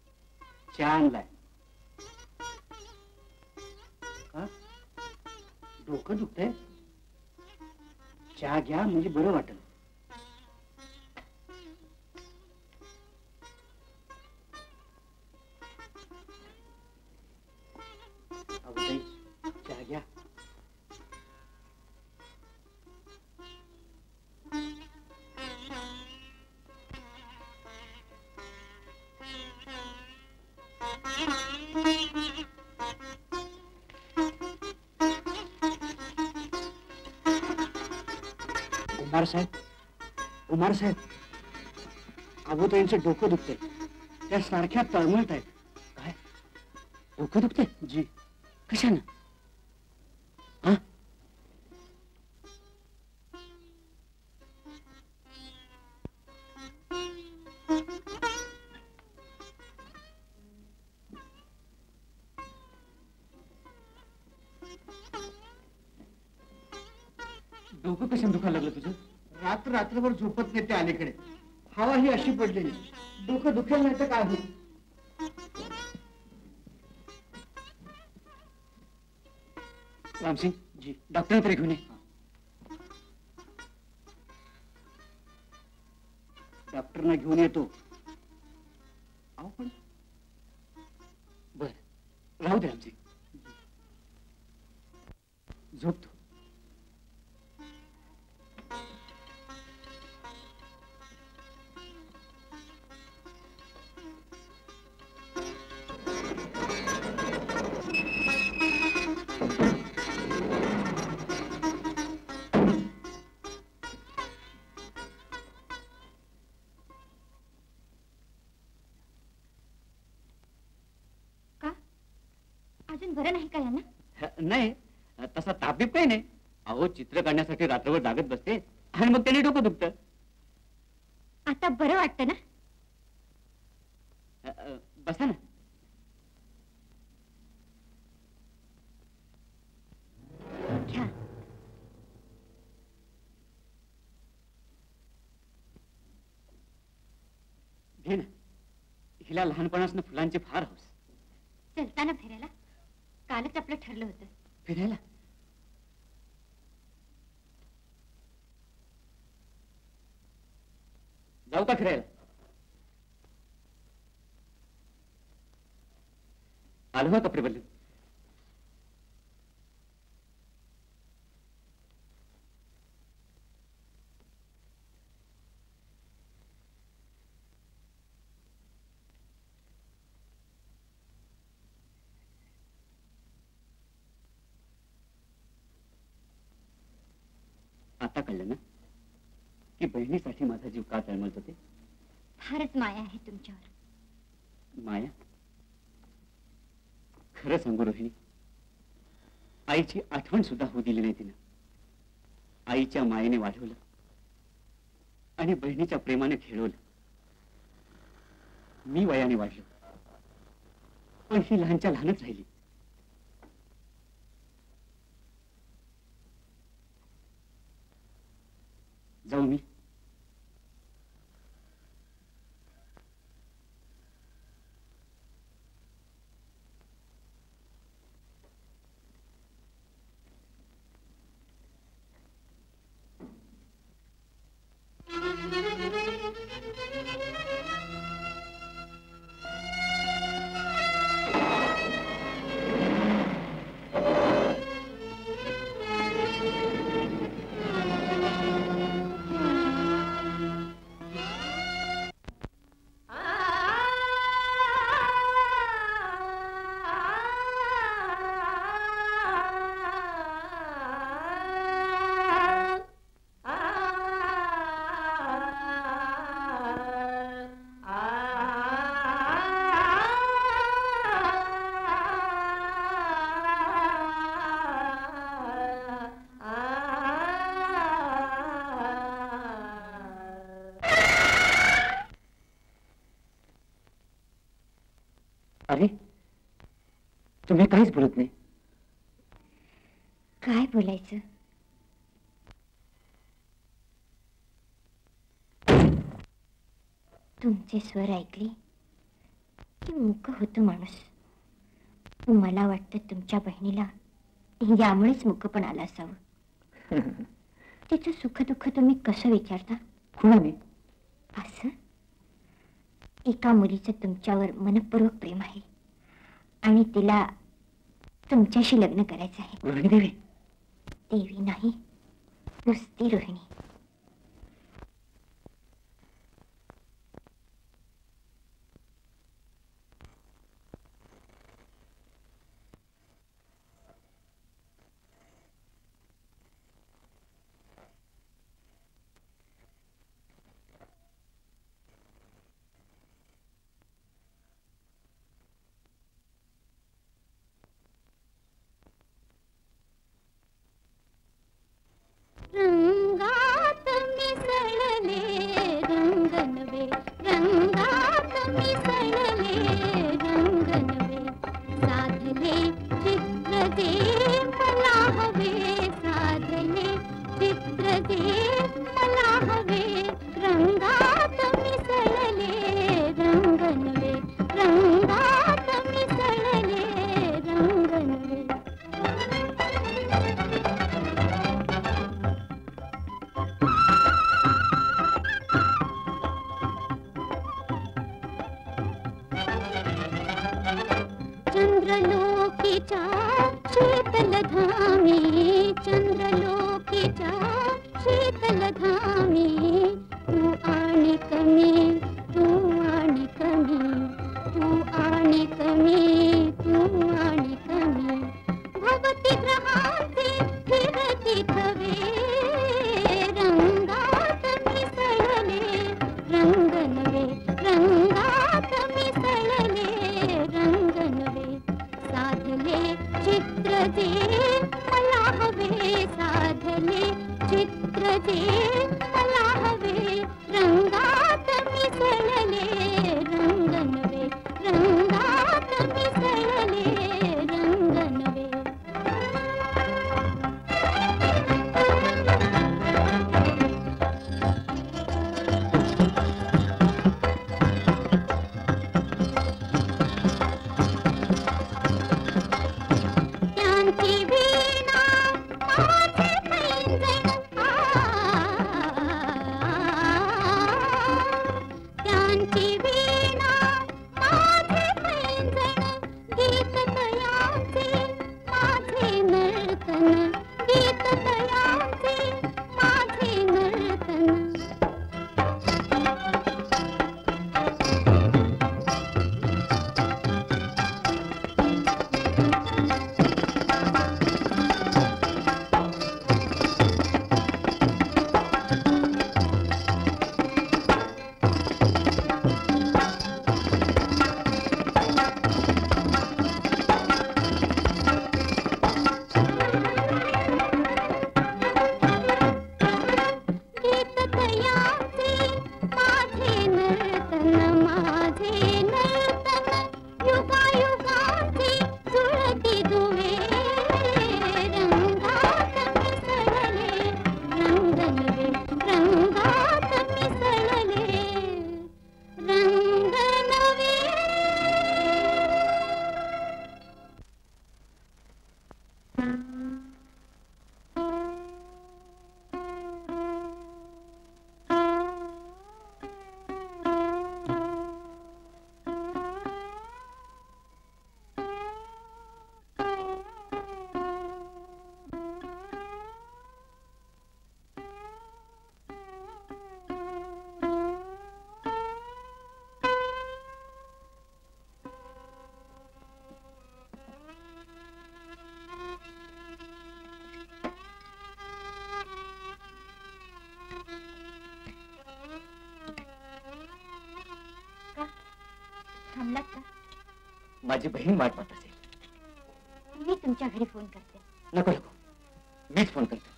चहा आणलाय. डोकं दुखतंय? चहा घ्या म्हणजे बरं वाटेल. अबुताई, चहा घ्या. उमार साहेब, अबुताईंचं डोकं दुखतंय. त्या सारख्या तळमळत आहेत. काय डोकं दुखतंय? जी. कशानं? हा? डोकं कशाने दुखायला लागलं तुझं? रात्रभर झोपत नाही ते अलीकडे. हवा ही अशी पडलेली. डोकं दुखेल नाही तर काय होईल? रामसिंग जी, डॉक्टरांकडे घेऊन ये. डॉक्टरना घेऊन येतो. अहो पण बर, राहू दे रामसिंग. झोपतो. अजून बरं नाही का यांना? नाही, तसा तापीप काही नाही. अहो, चित्र काढण्यासाठी रात्रभर जागत बसते आणि मग त्याने डोकं दुखतं. आता बरं वाटतं ना? बसा ना. घ्या. घे ना. हिला लहानपणापासून फुलांची फार हौस. चलताना फिरायला? कालच आपलं ठरलं होतं. फिरायला? जाऊ का फिरायला? आलो हा कपडे बदलून. आता कळलं ना की बहिणीसाठी माझा जीव का तळमळत होते. फारच माया आहे तुमच्यावर. माया? खरं सांगू रोहिणी, आईची आठवण सुद्धा होऊ दिली नाही तिनं. आईच्या मायेने वाढवलं आणि बहिणीच्या प्रेमाने खेळवलं. मी वयाने वाढलो, पण ही लहानच्या लहानच राहिली. जाऊ मी? अरे, तुम्ही काहीच बोलत नाही. काय बोलायचं? तुमचे स्वर ऐकले की मूक होतो माणूस. मला वाटतं तुमच्या बहिणीला यामुळेच मूकपण आलं असावं. तिचं सुख दुःख तुम्ही कसं विचारता? कुणाने? असं एका मुलीचं तुमच्यावर मनपूर्वक प्रेम आहे आणि तिला तुमच्याशी लग्न करायचं आहे. रोहिणी देवी? देवी नाही, नुसती रोहिणी. रंगात मिसळले रंग नवे, रंगात मिसळले रंग नवे, साधले चित्र दे मला हवे, साधले चित्र दे मला हवे, रंगात मिसळले रंग नवे, रंगात मिसळले रंग नवे. चंद्रलोकीच्या शीतल धामी, चंद्रलोकीच्या शीतल धामी, तू आणि कमी, तू आणि कमी, तू आणि कमी, तू आणि कमी, भवती ग्रहाचे फिरती थवे, रंगात मिसळले रंग नवे, रंगात मिसळले रंग नवे, साधले थांबलात का? माझी बहीण वाट पाहत असेल. मी तुमच्या घरी फोन करते. नको नको, मीच फोन करतो.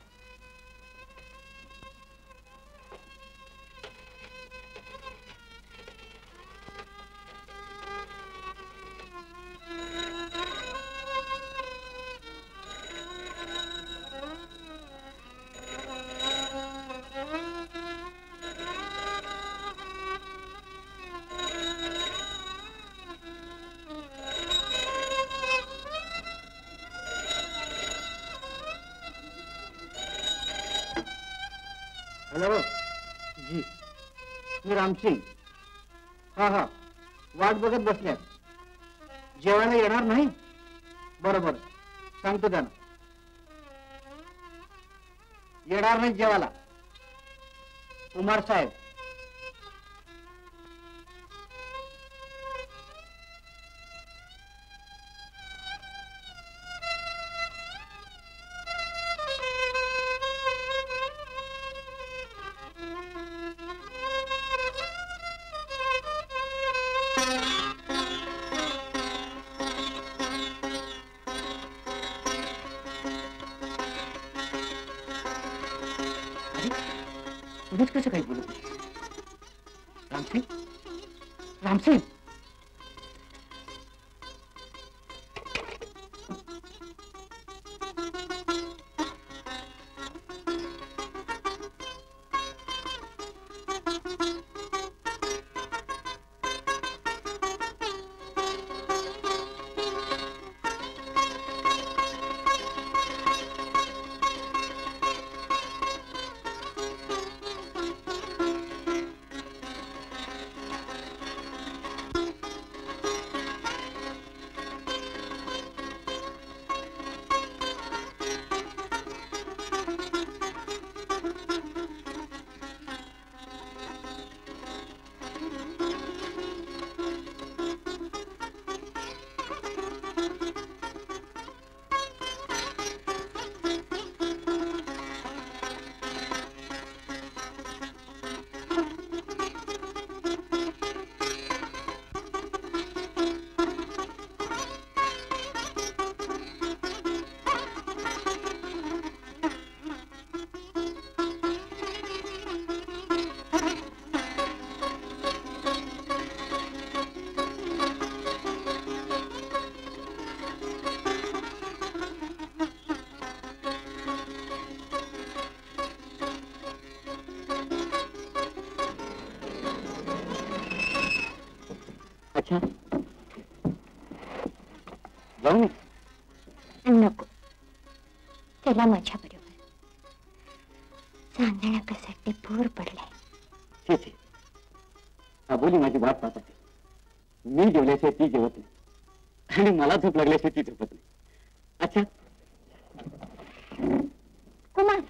हॅलो जी, मी रामसिंग. हा वाट बघत बसल्यात. जेवायला येणार नाही? बरोबर, सांगतो त्यांना. येणार नाही जेवायला कुमार साहेब. तुम्हीच कसं काही बोलत नाही? रामसिंग, रामसिंग. अच्छा, जाऊ. नको, त्याला माझ्या बरोबर. चांदण्या कसाठी पूर पडलाय. छे छे, अबोली माझी वाट पाहत असेल. मी जेवल्याशिवाय ती जेवत नाही आणि मला झोप लागल्याशिवाय ती झोपत नाही. अच्छा कुमार,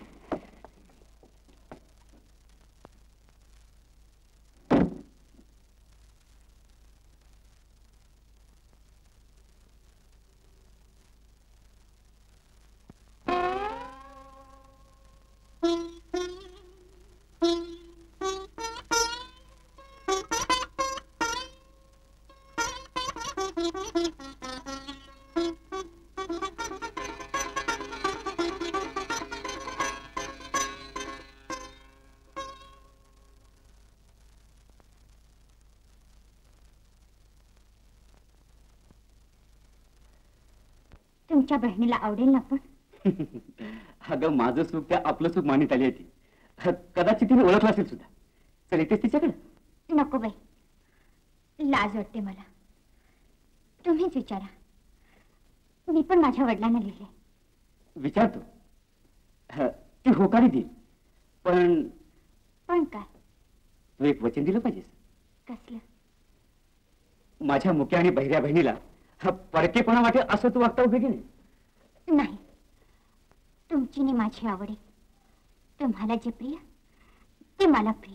तुमच्या बहिणीला आवडेल ना? पण अगं, माझं सुख त्या आपलं सुख मानित आली होती. कदाचित तिने ओळखलं असेल सुद्धा. चल येतेस तिच्याकडे. नको बाई, लाज वाटते मला. तुम्हीच विचारा. मी पण माझ्या वडिलांना लिहिले. विचारतो. ती होकारी देईल. पण पण काय? तू एक वचन दिलं पाहिजेस. कसलं? माझ्या मुक्या आणि बहिऱ्या बहिणीला परकेपणा वाटेल असं तू वागता उभे की नाही? नाही, तुमची आणि माझी आवड आहे. तुम्हाला जे प्रिय ते मला प्रिय.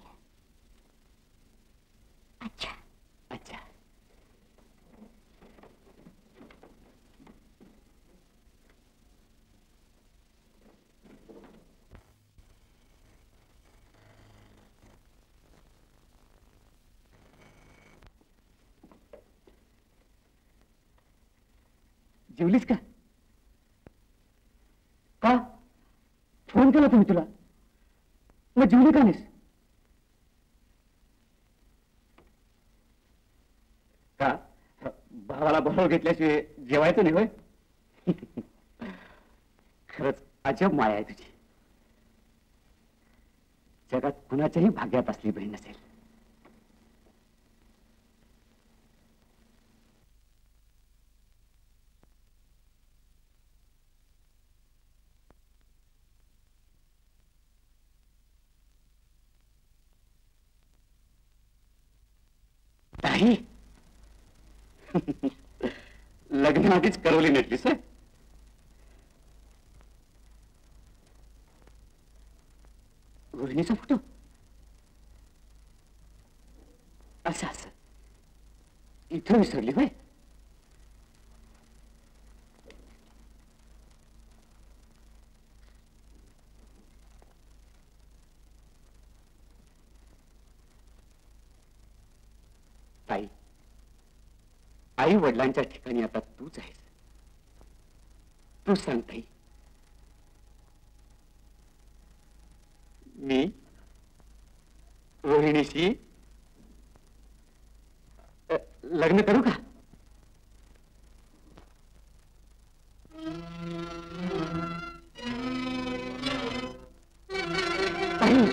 अच्छा अच्छा. जेवलीस का? का फोन केला तुम्ही तुला? मग जेवली का नाहीस? का भावाला बरोबर घेतल्याशिवाय जेवायचं नाही होय? खरंच अजब माया आहे तुझी. जगात कुणाच्याही भाग्यात असली बहीण नसेल. ताई, लग्न आधीच करवली नटलीस होय? रोहिणीचा फोटो असं असं इथं विसरली होय? ताई, आई वडिलांच्या ठिकाणी आता तूच आहेस. तू सांग ताई, मी रोहिणीशी लग्न करू का? ताई,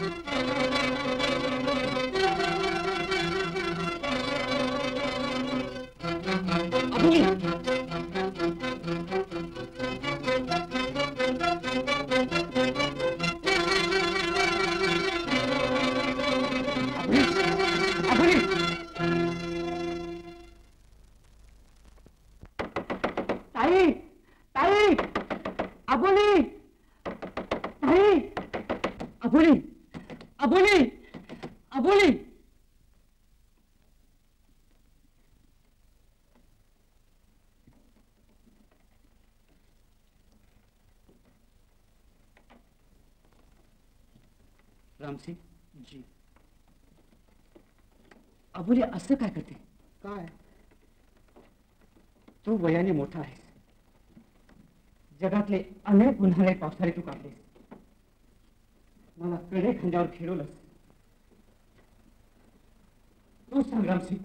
रामसिंग जी, अबोली असं काय करते? काय? तू वयाने मोठा आहेस. जगातले अनेक उन्हाळे पावसाळे तू काढलेस. मला कडे खांद्यावर खेळवलंस. तू सांग रामसिंग,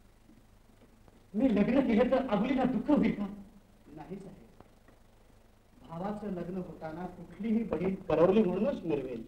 मी लग्न केलं तर अबोलीला दुःख होईल का? नाही साहेब, भावाचं लग्न होताना कुठलीही बहीण करवली म्हणूनच मिरवेल.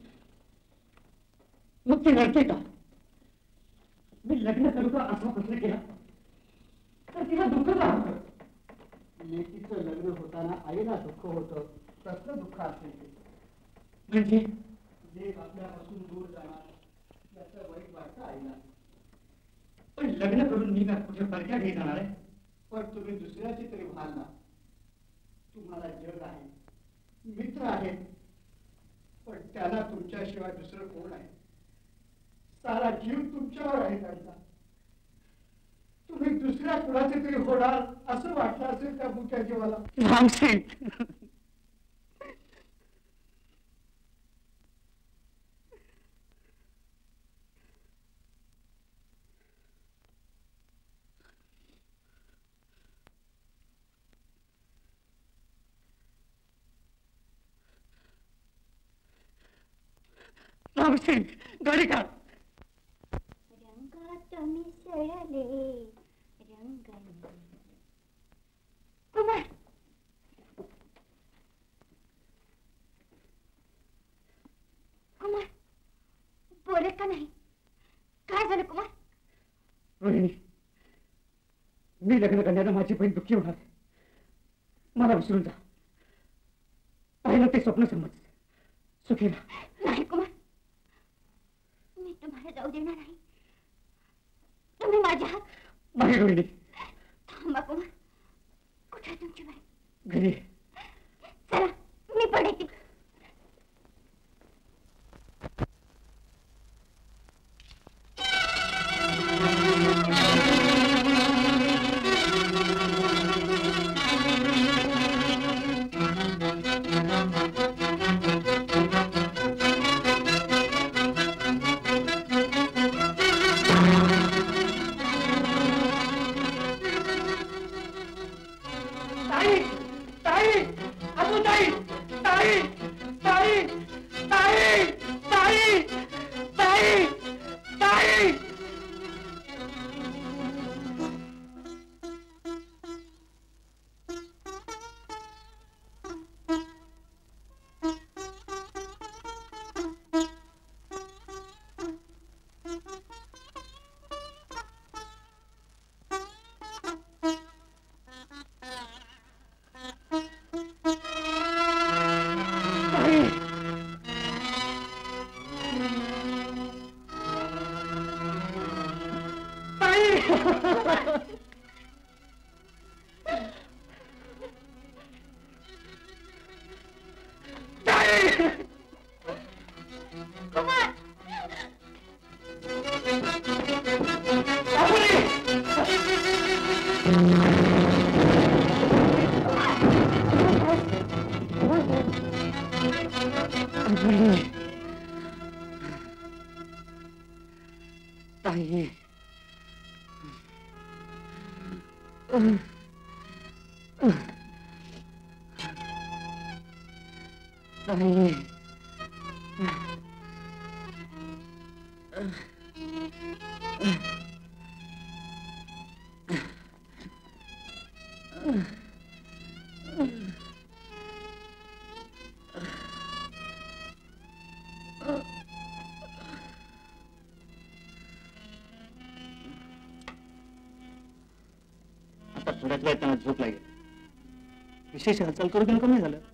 मग ती रडते का? मी लग्न करू का असा प्रश्न केला तर तिला दुःख का होतं? लेकीचं लग्न होताना आईला दुःख होतं, कसलं दुःख असेल ते? म्हणजे लेक आपल्यापासून दूर जाणार त्याचं वाईट वाटतं आईला. पण लग्न करून मी का कुठे परक्या घरी जाणार आहे? पण तुम्ही दुसऱ्याची तरी व्हाल ना. तुम्हाला जग आहे, मित्र आहेत, पण त्याला तुमच्याशिवाय दुसरं कोण आहे? सारा जीव तुमच्यावर आहे त्यांचा. तुम्ही दुसऱ्या कुणाचे तरी होणार असं वाटलं असेल त्या मोठ्या जीवाला. रामसिंग, रामसिंग, गाडी काढ. रंगात मिसळले रंगाने. कुमार, कुमार बोलत का नाही? काय झालं कुमार? रोहिणी, मी लग्न करण्याला माझी बहीण दुःखी होणार. मला विसरून जा. पाहिलं ते स्वप्न समज. सुखीला नाही कुमार, मी तुम्हाला जाऊ देणार नाही. तुम्ही माझ्या हात. नाही रोहिणी, थांबा कुमार. कुठे आहे तुमची बाई? घरी. चला मी पण येते. ताई, आता थोड्याच वेळात त्यांना झोप लागेल. विशेष हालचाल करू घेऊन कमी झालं.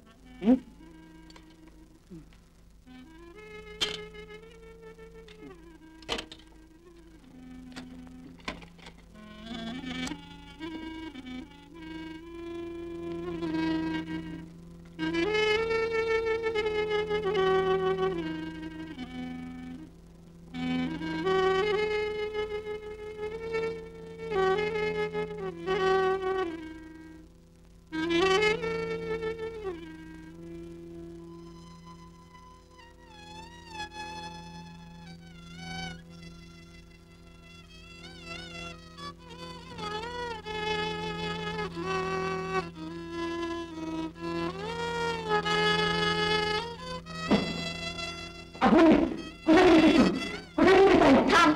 थांब.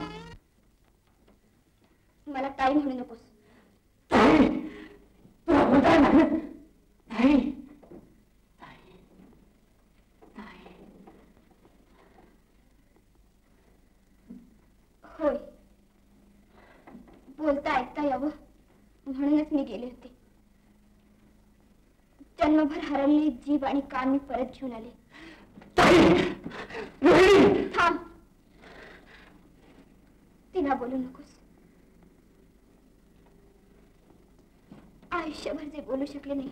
मला ताई म्हणू नकोस. होय, बोलता ऐकता यावं म्हणूनच मी गेले होते. जन्मभर हरवलेली जीभ आणि कान मी परत घेऊन आले. थांब. तिला बोलू नकोस. आयुष्यभर जे बोलू शकले नाही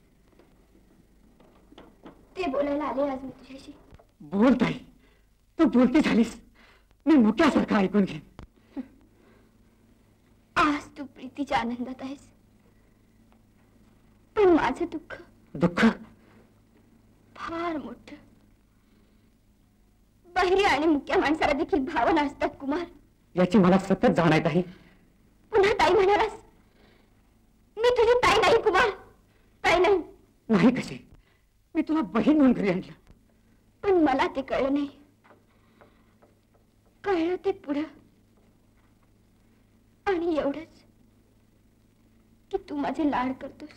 ते बोलायला आले आज मी तुझ्याशी. बोलताय तू बोलती झालीस. मी मोठ्यासारखं ऐकून घेईन. आज तू प्रीतीच्या आनंदात आहेस, पण माझं दुःख दुःख फार मोठं. बहिरी आणि मुक्या माणसाला देखील भावना असतात कुमार. याची मला सतत जाणीव आहे. पुन्हा ताई म्हणालास. मी तुझी ताई नाही कुमार, ताई नाही. नाही कशी? मी तुला बहीण म्हणून घरी आणलं. पण मला ते कळलं नाही. कळलं ते पुढं. आणि एवढंच की तू माझे लाड करतोस.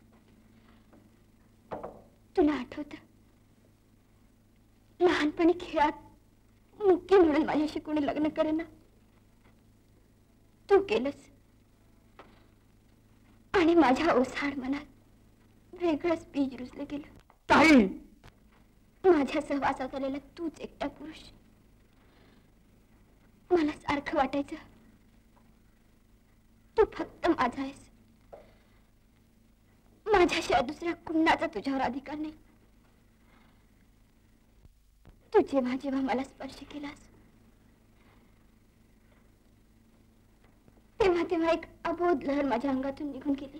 तुला आठवतं लहानपणी खेळात मुक्की म्हणून माझ्याशी कोणी लग्न करेना. तू केलंस आणि माझ्या ओसाड मनात वेगळंच बीज रुजलं गेलं. ताई, माझ्या सहवासात आलेला तूच एकटा पुरुष. मला सारखं वाटायचं तू फक्त माझा आहेस. माझ्याशिवाय दुसऱ्या कुणाचा तुझ्यावर अधिकार नाही. तू जेव्हा जेव्हा मला स्पर्श केलास तेव्हा तेव्हा एक अबोध लहर माझ्या अंगातून निघून गेली.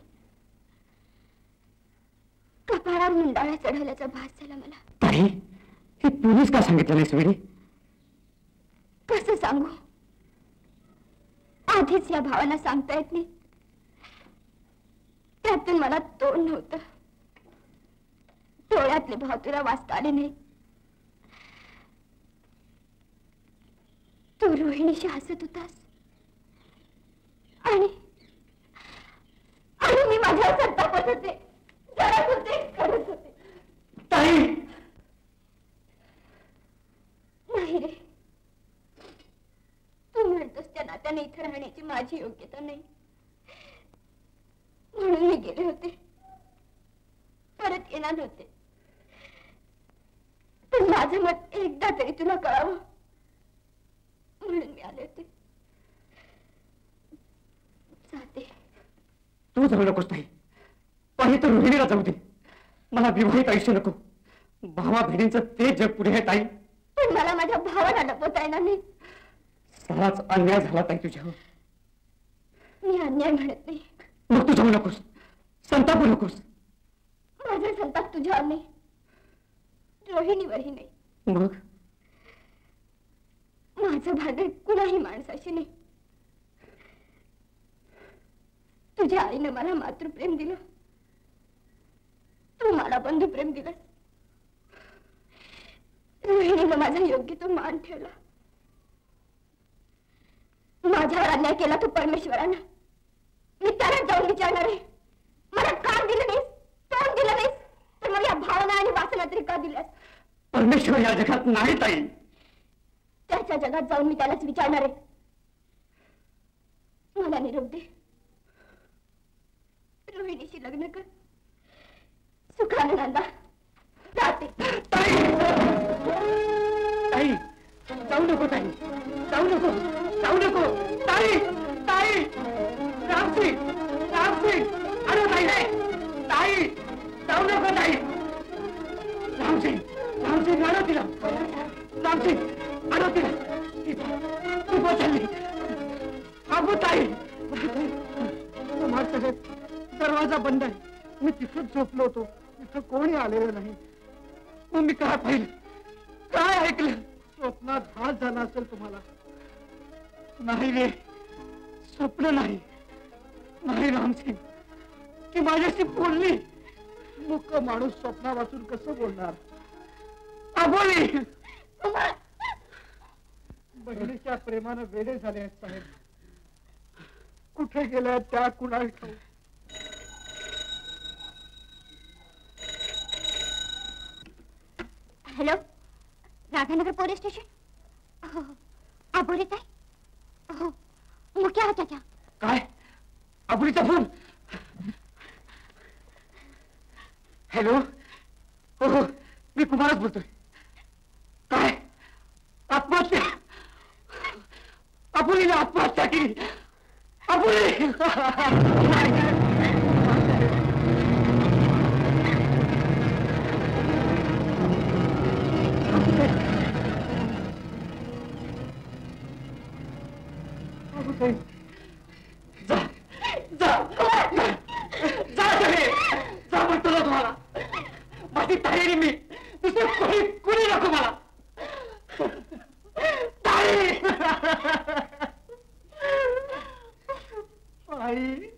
कपाळावर मुंडाळ्या चढवल्याचा भास झाला मला. ताई, हे तूच का सांगितलं नाहीस वेळी? कसं सांगू? आधीच या भावांना सांगता येत नाही. त्यातून मला तोंड नव्हतं. डोळ्यातले भाव तुला वाचता आले नाही. तू रोहिणीशी हसत होतास आणि मी माझ्या संतापात होते, जळत होते, करत होते. ताई, नाही रे, तू म्हणतोस त्या नात्याने इथे राहण्याची माझी योग्यता नाही म्हणून मी गेले होते. परत येणार होते. पण माझं मत एकदा तरी तुला कळावं म्हणून मी आले होते. तू जाऊ नकोस ताई. पाहिजे तर रोहिणीला जाऊ दे. मला विवाहित आयुष्य नको. भावा बहिणींचं ते जग पुढे आहे ताई. पण मला माझ्या भावाला लपवता येणार नाही. साराच अन्याय झाला ताई तुझ्यावर. मी अन्याय म्हणत नाही. मग तू जाऊ नकोस. संतापू नकोस. माझा संताप तुझ्यावर नाही, रोहिणीवरही नाही. मग माझं भांडण कुणाही माणसाशी नाही. तुझ्या आईनं मला मातृप्रेम दिलं, तू मला बंधुप्रेम दिलंस. रोहिणीनं माझा योग्य तो मान ठेवला. माझ्यावर अन्याय केला तू परमेश्वरानं. मी त्याला जाऊन विचारणार आहे, मला कान दिलं नाहीस, तोंड दिलं नाहीस, तर मग या भावना आणि वासना तरी का दिल्यास? परमेश्वर या जगात नाही ताई. त्याच्या जगात जाऊन मी त्यालाच विचारणार आहे. मला निरोप दे. रोहिणीशी लग्न कर, सुखाने नांदा. जाते. ताई ताई जाऊ नको ताई. जाऊ नको. जाऊ नको ताई. ताई रामसिंग रामसिंग अरे ताई ताई जाऊ नको ताई. रामसिंग रामसिंग आणो तिला. रामसिंग आणो तिला. ती पोचली. अगो ताई. कुमार साहेब दरवाजा बंद आहे. मी तिथंच झोपलो होतो. तिथं कोणी आलेलं नाही. मग मी काय पाहिलं, काय ऐकलं? स्वप्नात घास झाला असेल तुम्हाला. नाही रे, स्वप्न नाही. नाही रामसिंग, ती माझ्याशी बोलली. मूक माणूस स्वप्ना वाचून कसं बोलणार? बोलली. बहिणीच्या प्रेमानं वेडे झाले आहेत साहेब. कुठे गेल्या त्या कुणाला ठाऊक. Hello, Radhanagar police station. आप बोल रहे हो? वो क्या होता क्या? काय? अबुलीचा फोन. हॅलो. हो हो, मी कुमारच बोलतोय. काय? आत्महत्या? अबुलीने आत्महत्या केली. अबुली. जा जा जा जा म्हणतो ना तुम्हाला. माझी तयारी मी. दुसरं कोणी नको मला. आई